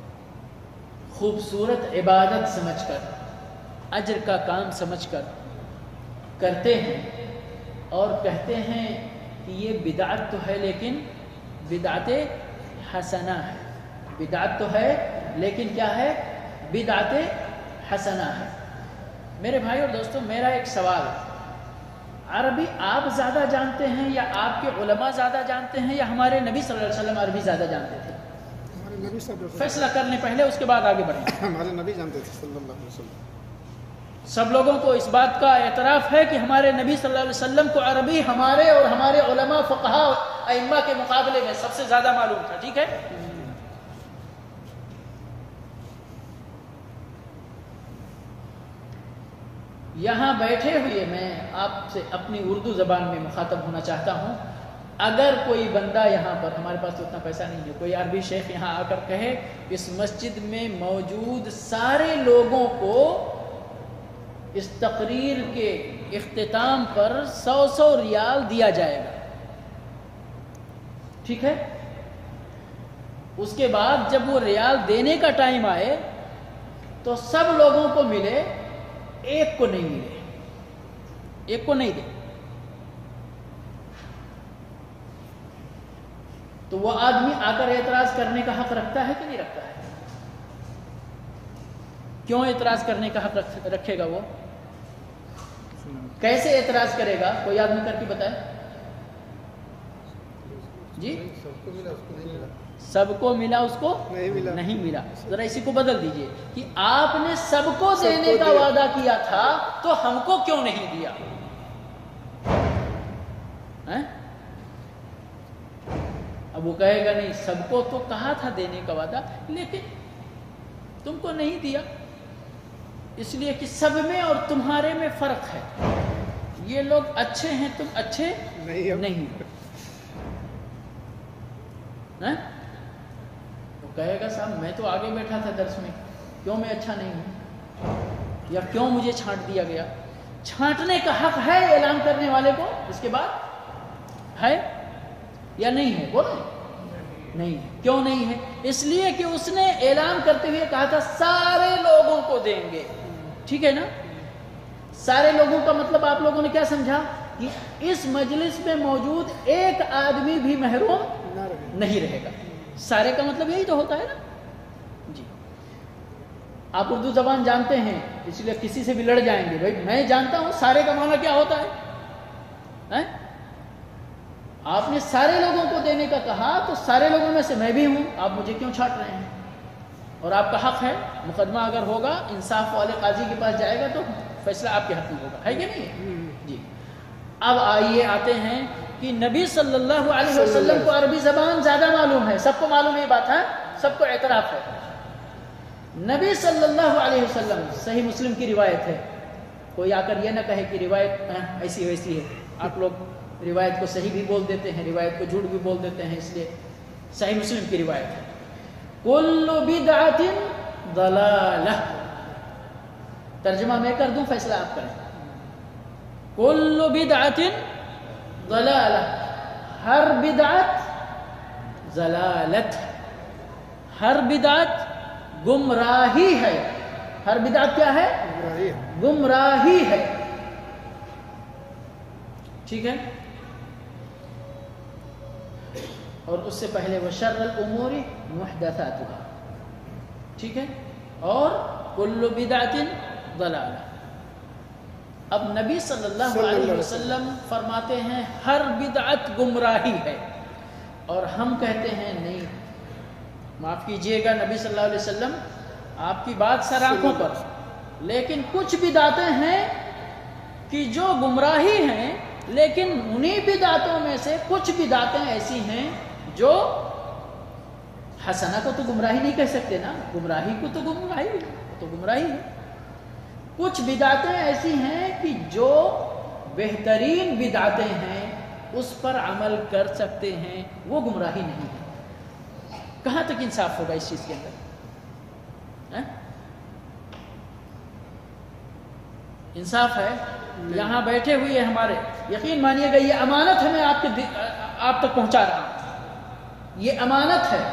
خوبصورت عبادت سمجھ کر، اجر کا کام سمجھ کر کرتے ہیں اور کہتے ہیں کہ یہ بدعت تو ہے لیکن بدعت حسنہ ہے، بدعت تو ہے لیکن کیا ہے؟ بدعت حسنہ ہے۔ میرے بھائی اور دوستوں، میرا ایک سوال ہے، عربی آپ زیادہ جانتے ہیں یا آپ کے علماء زیادہ جانتے ہیں یا ہمارے نبی صلی اللہ علیہ وسلم عربی زیادہ جانتے تھے؟ ہمارے نبی صلی اللہ علیہ وسلم، فیصلہ کرنے پہلے اس کے بعد آگے بڑھیں۔ ہمارے نبی جانتے تھے صلی اللہ علیہ وسلم۔ سب لوگوں کو اس بات کا اعتراف ہے کہ ہمارے نبی صلی اللہ علیہ وسلم کو عربی ہمارے اور ہمارے علماء فقہاء ائمہ کے مقابلے میں سب سے زیادہ معلوم تھا، ٹھیک ہے؟ یہاں بیٹھے ہوئے میں آپ سے اپنی اردو زبان میں مخاطب ہونا چاہتا ہوں۔ اگر کوئی بندہ یہاں پر، ہمارے پاس تو اتنا پیسہ نہیں ہے، کوئی عربی شیخ یہاں آ کر کہے اس مسجد میں موجود سارے لوگوں کو اس تقریر کے اختتام پر سو سو ریال دیا جائے گا، ٹھیک ہے؟ اس کے بعد جب وہ ریال دینے کا ٹائم آئے تو سب لوگوں کو ملے، ایک کو نہیں ملے، ایک کو نہیں دے، تو وہ آدمی آ کر اعتراض کرنے کا حق رکھتا ہے کہ نہیں رکھتا ہے؟ کیوں اعتراض کرنے کا حق رکھے گا؟ وہ کیسے اعتراض کرے گا؟ کوئی آدمی کر کے بتائے۔ جی سب کو ملا اس کو نہیں ملا سب کو ملا اس کو نہیں ملا نہیں ملا. ذرا اسی کو بدل دیجئے کہ آپ نے سب کو سب دینے کو کا دیا. وعدہ کیا تھا تو ہم کو کیوں نہیں دیا؟ ہیں؟ اب وہ کہے گا نہیں سب کو تو کہا تھا دینے کا وعدہ لیکن تم کو نہیں دیا، اس لیے کہ سب میں اور تمہارے میں فرق ہے. یہ لوگ اچھے ہیں تم اچھے نہیں اب نہیں. ہیں؟ وہ کہے گا صاحب میں تو آگے بیٹھا تھا درس میں، کیوں میں اچھا نہیں ہوں، یا کیوں مجھے چھانٹ دیا گیا؟ چھانٹنے کا حق ہے اعلان کرنے والے کو اس کے بعد ہے یا نہیں ہے؟ بولو نہیں ہے. کیوں نہیں ہے؟ اس لیے کہ اس نے اعلان کرتے ہوئے کہا تھا سارے لوگوں کو دیں گے. ٹھیک ہے نا؟ سارے لوگوں کا مطلب آپ لوگوں نے کیا سمجھا کہ اس مجلس میں موجود ایک آدمی بھی محروم نہ رہے. نہیں رہے گا. سارے کا مطلب یہی تو ہوتا ہے نا. جی آپ اردو زبان جانتے ہیں اس لیے کسی سے بھی لڑ جائیں گے. بھائی میں جانتا ہوں سارے کا معنی کیا ہوتا ہے. آپ نے سارے لوگوں کو دینے کا کہا تو سارے لوگوں میں سے میں بھی ہوں، آپ مجھے کیوں چھانٹ رہے ہیں؟ اور آپ کا حق ہے، مقدمہ اگر ہوگا انصاف والے قاضی کے پاس جائے گا تو فیصلہ آپ کے حق میں ہوگا، ہے کہ نہیں ہے؟ جی اب آئیے آتے ہیں کہ نبی صلی اللہ علیہ وسلم کو عربی زبان زیادہ معلوم ہے. سب کو معلوم یہ بات ہے، سب کو اعتراف ہے. نبی صلی اللہ علیہ وسلم، صحیح مسلم کی روایت ہے، کوئی آ کر یہ نہ کہے کہ روایت ایسی ویسی ہے. آپ لوگ روایت کو صحیح بھی بول دیتے ہیں، روایت کو جھوٹ بھی بول دیتے ہیں، اس لیے صحیح مسلم کی روایت ہے. کل بدعت ضلالہ. ترجمہ میں کر دوں، فیصلہ آپ کریں. کل بدعت ضلالہ، ہر بدعت ضلالت، ہر بدعت گمراہی ہے. ہر بدعت کیا ہے؟ گمراہی ہے. گمراہی ہے. ٹھیک ہے. اور اس سے پہلے وشر الامور محدثاتها. ٹھیک ہے. اور کل بدعت ضلالہ. اب نبی صلی اللہ علیہ وسلم فرماتے ہیں ہر بدعت گمراہی ہے، اور ہم کہتے ہیں نہیں، معاف کیجئے گا نبی صلی اللہ علیہ وسلم آپ کی بات سر آنکھوں پر، لیکن کچھ بدعتیں ہیں کہ جو گمراہی ہیں، لیکن انہی بدعتوں میں سے کچھ بدعتیں ایسی ہیں جو حسنہ کو تو گمراہی نہیں کہہ سکتے نا، گمراہی کو تو گمراہی تو گمراہی ہے. کچھ بدعتیں ایسی ہیں کہ جو بہترین بدعتیں ہیں اس پر عمل کر سکتے ہیں، وہ گمراہی نہیں ہے. کہاں تک انصاف ہوگا اس چیز کے اندر؟ انصاف ہے؟ یہاں بیٹھے ہوئے ہمارے، یقین مانیے گا یہ امانت ہے، میں آپ کے آپ تک پہنچا رہا ہوں. یہ امانت ہے.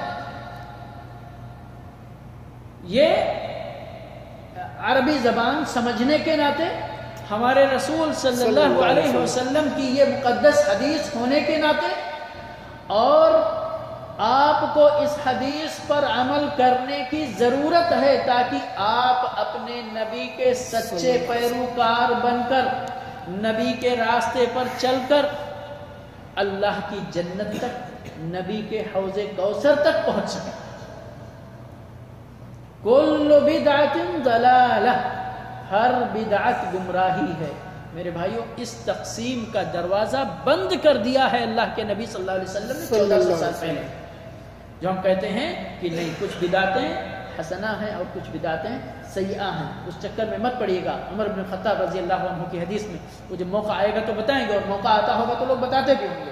یہ عربی زبان سمجھنے کے ناطے، ہمارے رسول صلی اللہ علیہ وسلم کی یہ مقدس حدیث ہونے کے ناطے، اور آپ کو اس حدیث پر عمل کرنے کی ضرورت ہے تاکہ آپ اپنے نبی کے سچے پیروکار بن کر، نبی کے راستے پر چل کر اللہ کی جنت تک، نبی کے حوض کوثر تک پہنچ سکیں. کل بدعت ضلالہ، ہر بدعت گمراہی ہے. میرے بھائیوں اس تقسیم کا دروازہ بند کر دیا ہے اللہ کے نبی صلی اللہ علیہ وسلم نے چودہ سو سال پہلے. جو ہم کہتے ہیں کہ نہیں کچھ بدعتیں حسنہ ہیں اور کچھ بدعتیں سیئہ ہیں، اس چکر میں مت پڑیے گا. عمر بن خطاب رضی اللہ عنہ کی حدیث میں وہ جب موقع آئے گا تو بتائیں گے، اور موقع آتا ہوگا تو لوگ بتاتے بھی ہوں گے.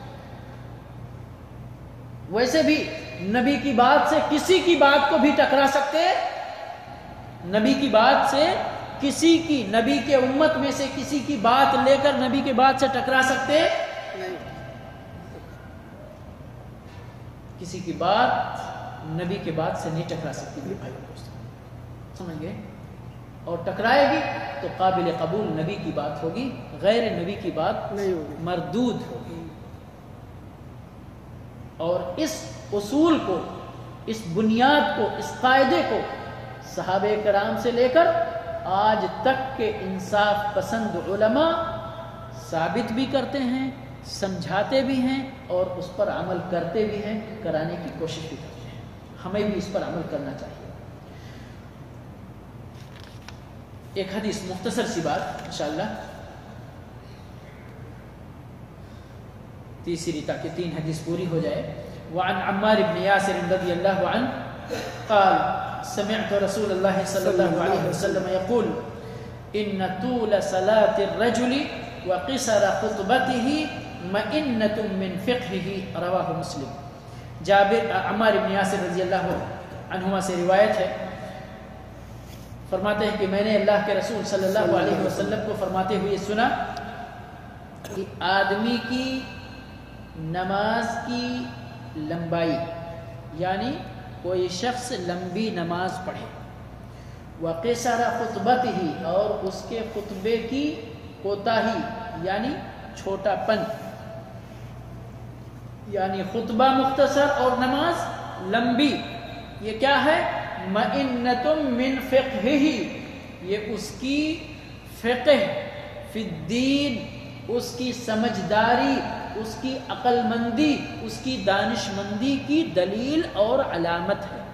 ویسے بھی نبی کی بات سے کسی کی بات کو بھی ٹکرا سکتے، نبی کی بات سے کسی کی، نبی کے امت میں سے کسی کی بات لے کر نبی کے بات سے ٹکرا سکتے نہیں. کسی کی بات نبی کے بات سے نہیں ٹکرا سکتی. میرے بھائی دوستوں سمجھ گئے؟ اور ٹکرائے گی تو قابل قبول نبی کی بات ہوگی، غیر نبی کی بات نہیں ہوگی، مردود ہوگی. اور اس اصول کو، اس بنیاد کو، اس قاعدے کو صحابہ کرام سے لے کر آج تک کے انصاف پسند علماء ثابت بھی کرتے ہیں، سمجھاتے بھی ہیں اور اس پر عمل کرتے بھی ہیں، کرانے کی کوشش بھی کرتے ہیں. ہمیں بھی اس پر عمل کرنا چاہیے. ایک حدیث مختصر سی بات انشاءاللہ تیسری، تاکہ تین حدیث پوری ہو جائے. وعن عمار بن یاسر رضی اللہ عنہ قال سمعت رسول اللہ صلی اللہ علیہ وسلم يقول ان طول صلاة الرجل وقصر خطبته مئنة من فقهه رواہ مسلم. جابر عمار بن یاسر رضی اللہ عنہما سے روایت ہے، فرماتے ہیں کہ میں نے اللہ کے رسول صلی اللہ علیہ وسلم کو فرماتے ہوئے سنا کہ آدمی کی نماز کی لمبائی، یعنی کوئی شخص لمبی نماز پڑھے، وقصر خطبتہ اور اس کے خطبے کی کوتاہی یعنی چھوٹا پن، یعنی خطبہ مختصر اور نماز لمبی. یہ کیا ہے؟ مئنۃ من فقہہ، یہ اس کی فقہ فی الدین، اس کی سمجھداری، اس کی عقل مندی، اس کی دانش مندی کی دلیل اور علامت ہے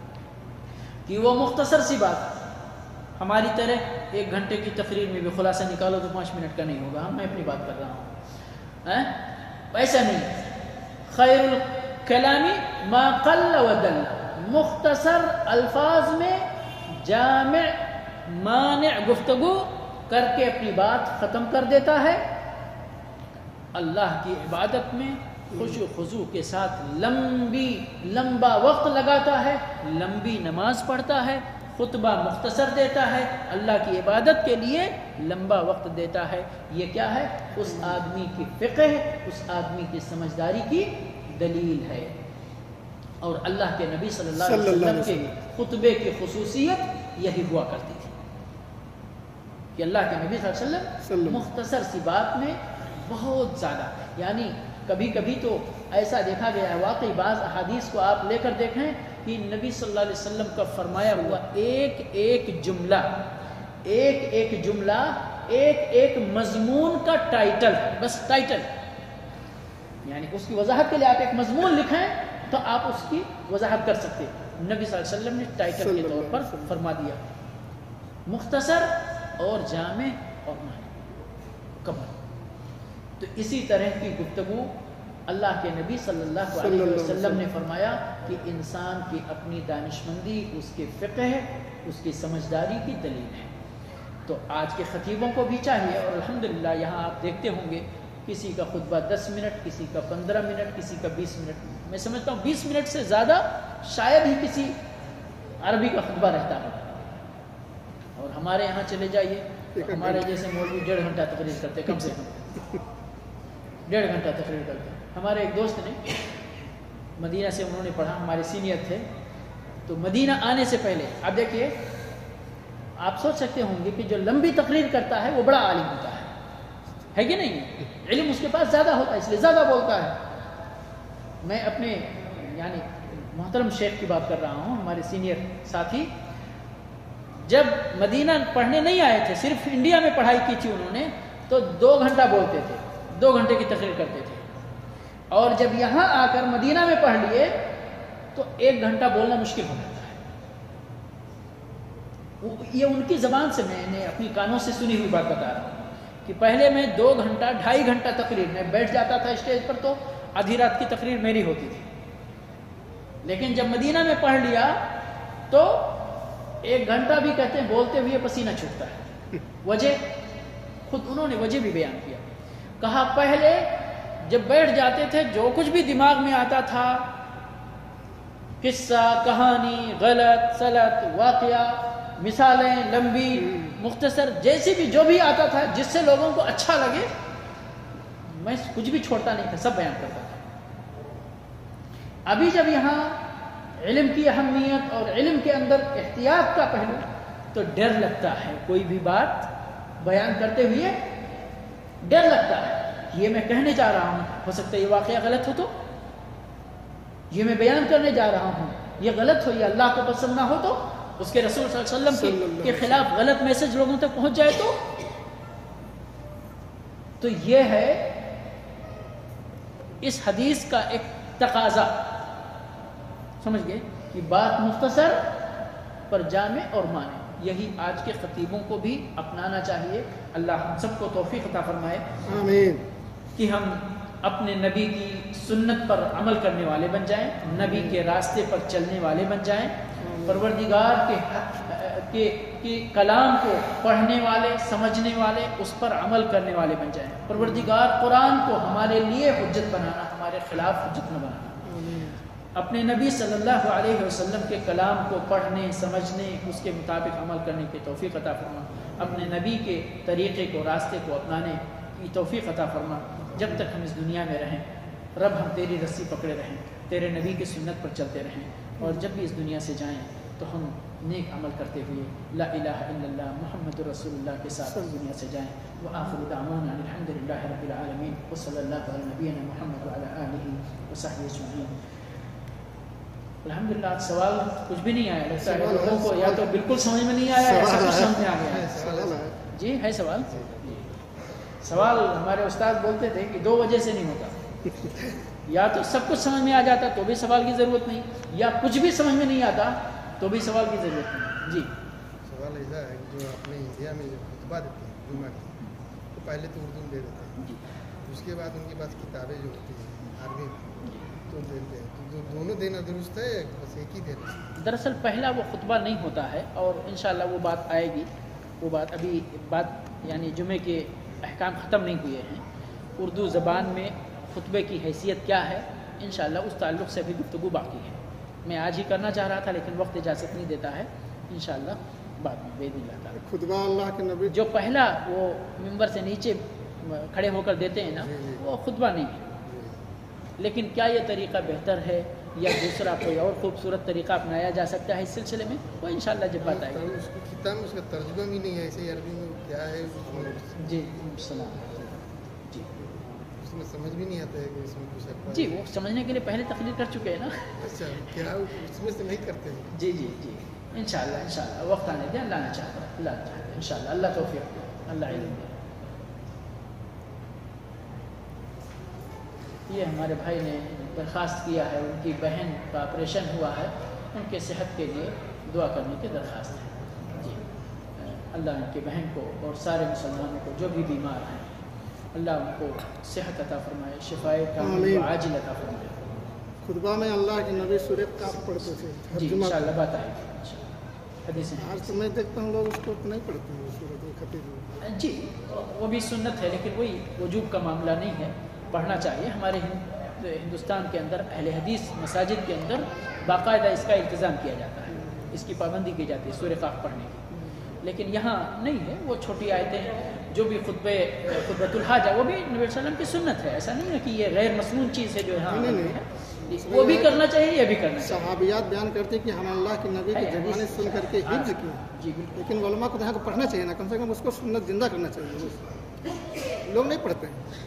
کہ وہ مختصر سی بات ہماری طرح ایک گھنٹے کی تقریر میں بھی خلاصہ نکالو تو پانچ منٹ کا نہیں ہوگا. میں اپنی بات کر رہا ہوں، ایسا نہیں. خیر الکلام ما قل و دل، مختصر الفاظ میں جامع مانع گفتگو کر کے اپنی بات ختم کر دیتا ہے. اللہ کی عبادت میں خشوع خضوع کے ساتھ لمبی لمبا وقت لگاتا ہے، لمبی نماز پڑھتا ہے، خطبہ مختصر دیتا ہے، اللہ کی عبادت کے لیے لمبا وقت دیتا ہے. یہ کیا ہے؟ اس آدمی کی فقہ، اس آدمی کی سمجھداری کی دلیل ہے. اور اللہ کے نبی صلی اللہ علیہ وسلم کے خطبے کی خصوصیت یہی ہوا کرتی تھی کہ اللہ کے نبی صلی اللہ علیہ وسلم مختصر سی بات میں بہت زیادہ، یعنی کبھی کبھی تو ایسا دیکھا گیا ہے، واقعی بعض احادیث کو آپ لے کر دیکھیں کہ نبی صلی اللہ علیہ وسلم کا فرمایا ہوا ایک ایک جملہ ایک ایک جملہ ایک ایک مضمون کا ٹائٹل ہے، بس ٹائٹل، یعنی اس کی وضاحت کے لیے آپ ایک مضمون لکھیں تو آپ اس کی وضاحت کر سکتے. نبی صلی اللہ علیہ وسلم نے ٹائٹل کے طور پر فرما دیا، مختصر اور جامع اور مکمل. تو اسی طرح کی گفتگو اللہ کے نبی صلی اللہ علیہ وسلم نے فرمایا کہ انسان کی اپنی دانشمندی، اس کے فقہ، اس کی سمجھداری کی دلیل ہے. تو آج کے خطیبوں کو بھی چاہیے، اور الحمدللہ یہاں آپ دیکھتے ہوں گے کسی کا خطبہ دس منٹ، کسی کا پندرہ منٹ، کسی کا بیس منٹ. میں سمجھتا ہوں بیس منٹ سے زیادہ شاید ہی کسی عربی کا خطبہ رہتا ہے. اور ہمارے یہاں چلے جائیے تو ہمارے جیسے مولوی ڈیڑھ گھنٹہ تقریر کرتے، کم سے کم ڈیڑھ گھنٹہ تقریر کرتے. ہمارے ایک دوست نے مدینہ سے، انہوں نے پڑھا، ہمارے سینئر تھے، تو مدینہ آنے سے پہلے اب دیکھیے آپ سوچ سکتے ہوں گے کہ جو لمبی تقریر کرتا ہے وہ بڑا عالم ہوتا ہے، ہے کہ نہیں؟ علم اس کے پاس زیادہ ہوتا ہے، اس لیے زیادہ بولتا ہے. میں اپنے یعنی محترم شیخ کی بات کر رہا ہوں، ہمارے سینئر ساتھی، جب مدینہ پڑھنے نہیں آئے تھے، صرف انڈیا میں پڑھائی کی تھی انہوں نے، تو دو گھنٹہ بولتے تھے، دو گھنٹے کی تقریر کرتے تھے. اور جب یہاں آ کر مدینہ میں پڑھ لیے تو ایک گھنٹہ بولنا مشکل ہو جاتا ہے. یہ ان کی زبان سے میں نے اپنی کانوں سے سنی ہوئی بات بتا رہا ہوں کہ پہلے میں دو گھنٹہ ڈھائی گھنٹہ تقریر میں بیٹھ جاتا تھا اسٹیج پر، تو آدھی رات کی تقریر میری ہوتی تھی. لیکن جب مدینہ میں پڑھ لیا تو ایک گھنٹہ بھی کہتے ہیں بولتے ہوئے پسینہ چھوٹتا ہے. وجہ خود انہوں نے وجہ بھی بیان کیا، کہا پہلے جب بیٹھ جاتے تھے جو کچھ بھی دماغ میں آتا تھا، قصہ، کہانی، غلط سلط، واقعہ، مثالیں لمبی مختصر، جیسی بھی جو بھی آتا تھا جس سے لوگوں کو اچھا لگے، میں کچھ بھی چھوڑتا نہیں تھا، سب بیان کرتا تھا. ابھی جب یہاں علم کی اہمیت اور علم کے اندر احتیاط کا پہلو، تو ڈر لگتا ہے، کوئی بھی بات بیان کرتے ہوئے ڈر لگتا ہے. یہ میں کہنے جا رہا ہوں، ہو سکتا ہے یہ واقعہ غلط ہو، تو یہ میں بیان کرنے جا رہا ہوں یہ غلط ہو، یہ اللہ کو پسند نہ ہو، تو اس کے رسول صلی اللہ علیہ وسلم کے خلاف غلط میسج لوگوں تک پہنچ جائے تو تو یہ ہے اس حدیث کا ایک تقاضا، سمجھ گئے کہ بات مختصر پر جامع اور معنی، یہی آج کے خطیبوں کو بھی اپنانا چاہیے۔ اللہ ہم سب کو توفیق عطا فرمائے آمین کہ ہم اپنے نبی کی سنت پر عمل کرنے والے بن جائیں، نبی کے راستے پر چلنے والے بن جائیں، پروردگار کے کے کے کلام کو پڑھنے والے، سمجھنے والے، اس پر عمل کرنے والے بن جائیں۔ پروردگار قرآن کو ہمارے لیے حجت بنانا، ہمارے خلاف حجت نہ بنانا۔ اپنے نبی صلی اللہ علیہ وسلم کے کلام کو پڑھنے، سمجھنے، اس کے مطابق عمل کرنے کی توفیق عطا فرما۔ اپنے نبی کے طریقے کو، راستے کو اپنانے کی توفیق عطا فرما۔ جب تک ہم اس دنیا میں رہیں رب ہم تیری رسی پکڑے رہیں، تیرے نبی کی سنت پر چلتے رہیں، اور جب بھی اس دنیا سے جائیں تو ہم نیک عمل کرتے ہوئے لا الہ الا اللہ محمد رسول اللہ کے ساتھ اس دنیا سے جائیں۔ وآخر دعوانا الحمد للہ رب العالمین وصلی اللہ علی نبینا محمد وعلی آلہ وصحبہ اجمعین۔ الحمدللہ سوال کچھ بھی نہیں آیا، لگتا ہے لوگوں کو یا تو بالکل سمجھ میں نہیں آیا یا سب کچھ سمجھ میں آ گیا۔ جی ہے سوال؟ سوال ہمارے استاد بولتے تھے کہ دو وجہ سے نہیں ہوتا، یا تو سب کچھ سمجھ میں آ جاتا تو بھی سوال کی ضرورت نہیں، یا کچھ بھی سمجھ میں نہیں آتا تو بھی سوال کی ضرورت نہیں۔ جی سوال ایسا ہے کہ جو اپنے انڈیا میں جو خطبہ دیتے ہیں جمعہ کی، تو پہلے تو اردو میں دے دیتے ہیں، جی اس کے بعد ان کے پاس کتابیں جو ہوتی ہیں عربی تو دیتے ہیں، تو دونوں دینا درست ہے بس ایک ہی دینا؟ دراصل پہلا وہ خطبہ نہیں ہوتا ہے، اور انشاءاللہ وہ بات آئے گی، وہ بات ابھی بات یعنی جمعے کے احکام ختم نہیں ہوئے ہیں۔ اردو زبان میں خطبے کی حیثیت کیا ہے انشاءاللہ اس تعلق سے بھی گفتگو باقی ہے۔ میں آج ہی کرنا چاہ رہا تھا لیکن وقت اجازت نہیں دیتا ہے، انشاءاللہ بعد میں باذن اللہ تعالیٰ۔ خطبہ اللہ کے نبی جو پہلا وہ ممبر سے نیچے کھڑے ہو کر دیتے ہیں نا، وہ خطبہ نہیں ہے، لیکن کیا یہ طریقہ بہتر ہے یا دوسرا کوئی اور خوبصورت طریقہ اپنایا جا سکتا ہے اس سلسلے میں، وہ انشاءاللہ جب بات آئے گی۔ اس کی کتاب میں اس کا ترجمہ بھی نہیں ہے، ایسے ہی عربی میں کیا ہے اس میں جی السلام جی اس میں سمجھ بھی نہیں آتا ہے کہ اس میں کچھ ہے۔ جی وہ سمجھنے کے لیے پہلے تقریر کر چکے ہیں نا۔ اچھا کیا اس میں سے نہیں کرتے ہیں؟ جی جی جی انشاءاللہ انشاءاللہ وقت آنے دیں، اللہ نے چاہتا ہے، اللہ نے چاہتا ہے انشاءاللہ، اللہ توفیق دے، اللہ علم دے۔ یہ ہمارے بھائی نے درخواست کیا ہے، ان کی بہن کا آپریشن ہوا ہے، ان کے صحت کے لیے دعا کرنے کی درخواست ہے۔ جی اللہ ان کی بہن کو اور سارے مسلمانوں کو جو بھی بیمار ہیں اللہ ان کو صحت عطا فرمائے، شفائے کامل و عاجل عطا فرمائے۔ خطبہ میں اللہ کے نبی سورت کا پڑھتے تھے جی انشاءاللہ بات آئے گی، حدیث ہیں۔ آج تو میں دیکھتا ہوں لوگ اس کو نہیں پڑھتے ہیں سورت میں خطیب۔ جی وہ بھی سنت ہے لیکن وہی وجوب کا معاملہ نہیں ہے، پڑھنا چاہیے۔ ہمارے ہندوستان کے اندر اہل حدیث مساجد کے اندر باقاعدہ اس کا التزام کیا جاتا ہے، اس کی پابندی کی جاتی ہے سورہ قاف پڑھنے کی، لیکن یہاں نہیں ہے۔ وہ چھوٹی آیتیں جو بھی خطبے خطبۃ الحاجہ وہ بھی نبی صلی اللہ علیہ وسلم کی سنت ہے، ایسا نہیں ہے کہ یہ غیر مسنون چیز ہے جو یہاں ہے، وہ بھی کرنا چاہیے، یہ بھی کرنا چاہیے۔ صحابیات بیان کرتے کہ ہم اللہ کے نبی کی زبانیں سن کر کے حفظ کیے، جی بالکل، لیکن علماء کو یہاں کو پڑھنا چاہیے نا، کم سے کم اس کو سنت زندہ کرنا چاہیے۔ لوگ نہیں پڑھتے ہیں،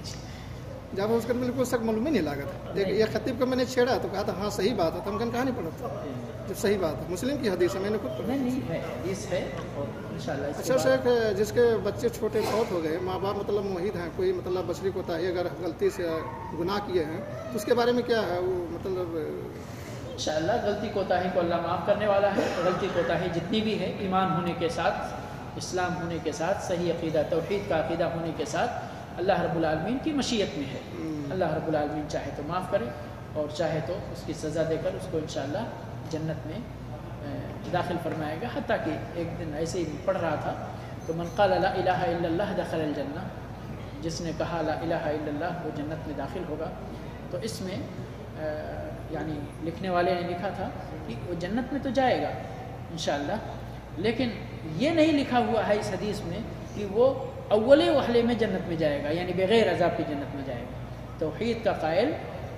جب اس کا بالکل سب معلوم ہی نہیں لگا تھا۔ یہ خطیب کو میں نے چھیڑا تو کہا تھا ہاں صحیح بات ہے، تو ہم کہاں کہاں نہیں پڑھتا جب صحیح بات ہے، مسلم کی حدیث ہے، میں نے خود پڑھا۔ نہیں نہیں ہے حدیث ہے، اور انشاءاللہ اس کے اچھا بعد شیخ، جس کے بچے چھوٹے فوت ہو گئے، ماں باپ مطلب موحد ہیں، کوئی مطلب بشری کوتاہی اگر غلطی سے گناہ کیے ہیں تو اس کے بارے میں کیا ہے وہ مطلب؟ انشاءاللہ غلطی کوتاہی کو اللہ معاف کرنے والا ہے۔ غلطی کوتاہی جتنی بھی ہے ایمان ہونے کے ساتھ، اسلام ہونے کے ساتھ، صحیح عقیدہ توحید کا عقیدہ ہونے کے ساتھ اللہ رب العالمین کی مشیت میں ہے۔ اللہ رب العالمین چاہے تو معاف کرے اور چاہے تو اس کی سزا دے کر اس کو انشاءاللہ جنت میں داخل فرمائے گا۔ حتیٰ کہ ایک دن ایسے ہی پڑھ رہا تھا تو من قال لا الہ الا اللہ دخل الجنہ، جس نے کہا لا الہ الا اللہ وہ جنت میں داخل ہوگا۔ تو اس میں یعنی لکھنے والے نے لکھا تھا کہ وہ جنت میں تو جائے گا انشاءاللہ، لیکن یہ نہیں لکھا ہوا ہے اس حدیث میں کہ وہ اول وہلے میں جنت میں جائے گا، یعنی بغیر عذاب کی جنت میں جائے گا۔ توحید کا قائل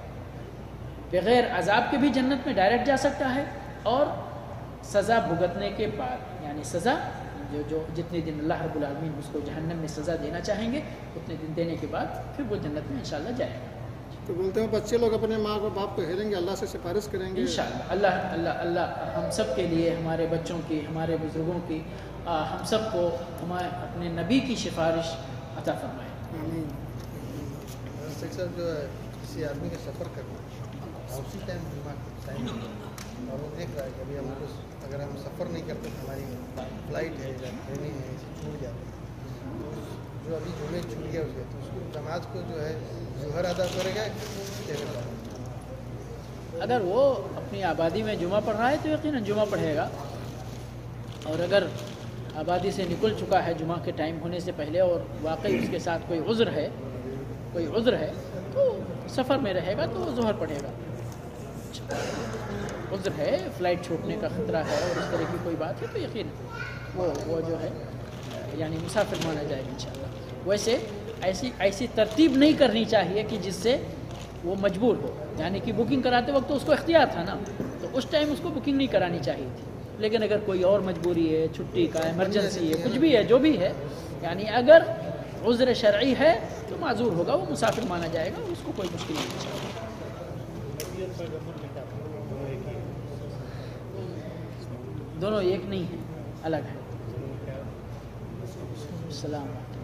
بغیر عذاب کے بھی جنت میں ڈائریکٹ جا سکتا ہے، اور سزا بھگتنے کے بعد، یعنی سزا جو جو جتنے دن اللہ رب العالمین اس کو جہنم میں سزا دینا چاہیں گے اتنے دن دینے کے بعد پھر وہ جنت میں انشاءاللہ جائے گا۔ تو بولتے ہیں بچے لوگ اپنے ماں کو باپ کو ہیریں گے، اللہ سے سفارش کریں گے انشاءاللہ۔ اللہ اللہ اللہ ہم سب کے لیے، ہمارے بچوں کی، ہمارے بزرگوں کی، ہم سب کو ہمارے اپنے نبی کی سفارش عطا فرمائے۔ آمین۔ شیخ صاحب جو ہے किसी आदमी का सफ़र करना और उसी टाइम जुमा टाइम और वो देख रहा है कि अभी हमको अगर हम सफ़र नहीं करते तो हमारी फ्लाइट है या ट्रेनिंग है छूट जाती है, तो जो अभी जुमे छूट गया उसके तो उसको नमाज को जो है ज़ोहर अदा करेगा क्या करेगा? अगर वो अपनी आबादी में जुमा पढ़ रहा है तो यकीनन जुमा पढ़ेगा, और अगर आबादी से निकल चुका है जुमा के टाइम होने से पहले और वाकई उसके साथ कोई उज़्र है कोई उज़्र है तो सफ़र में रहेगा तो ज़ोहर पढ़ेगा। उज़्र है, फ़्लाइट छूटने का ख़तरा है और इस तरह की कोई बात है तो यकीन वो वो जो है यानी मुसाफिर माना जाएगा इंशाअल्लाह। वैसे ऐसी ऐसी तरतीब नहीं करनी चाहिए कि जिससे वो मजबूर हो, यानी कि बुकिंग कराते वक्त तो उसको इख्तियार था ना, तो उस टाइम उसको बुकिंग नहीं करानी चाहिए थी। लेकिन अगर कोई और मजबूरी है, छुट्टी का इमरजेंसी है, कुछ भी है, जो भी है, यानी अगर उज़्र शरई है तो माजूर होगा, वो मुसाफिर माना जाएगा, उसको कोई मुश्किल नहीं चाहिए। दोनों एक नहीं है, अलग है। सलाम।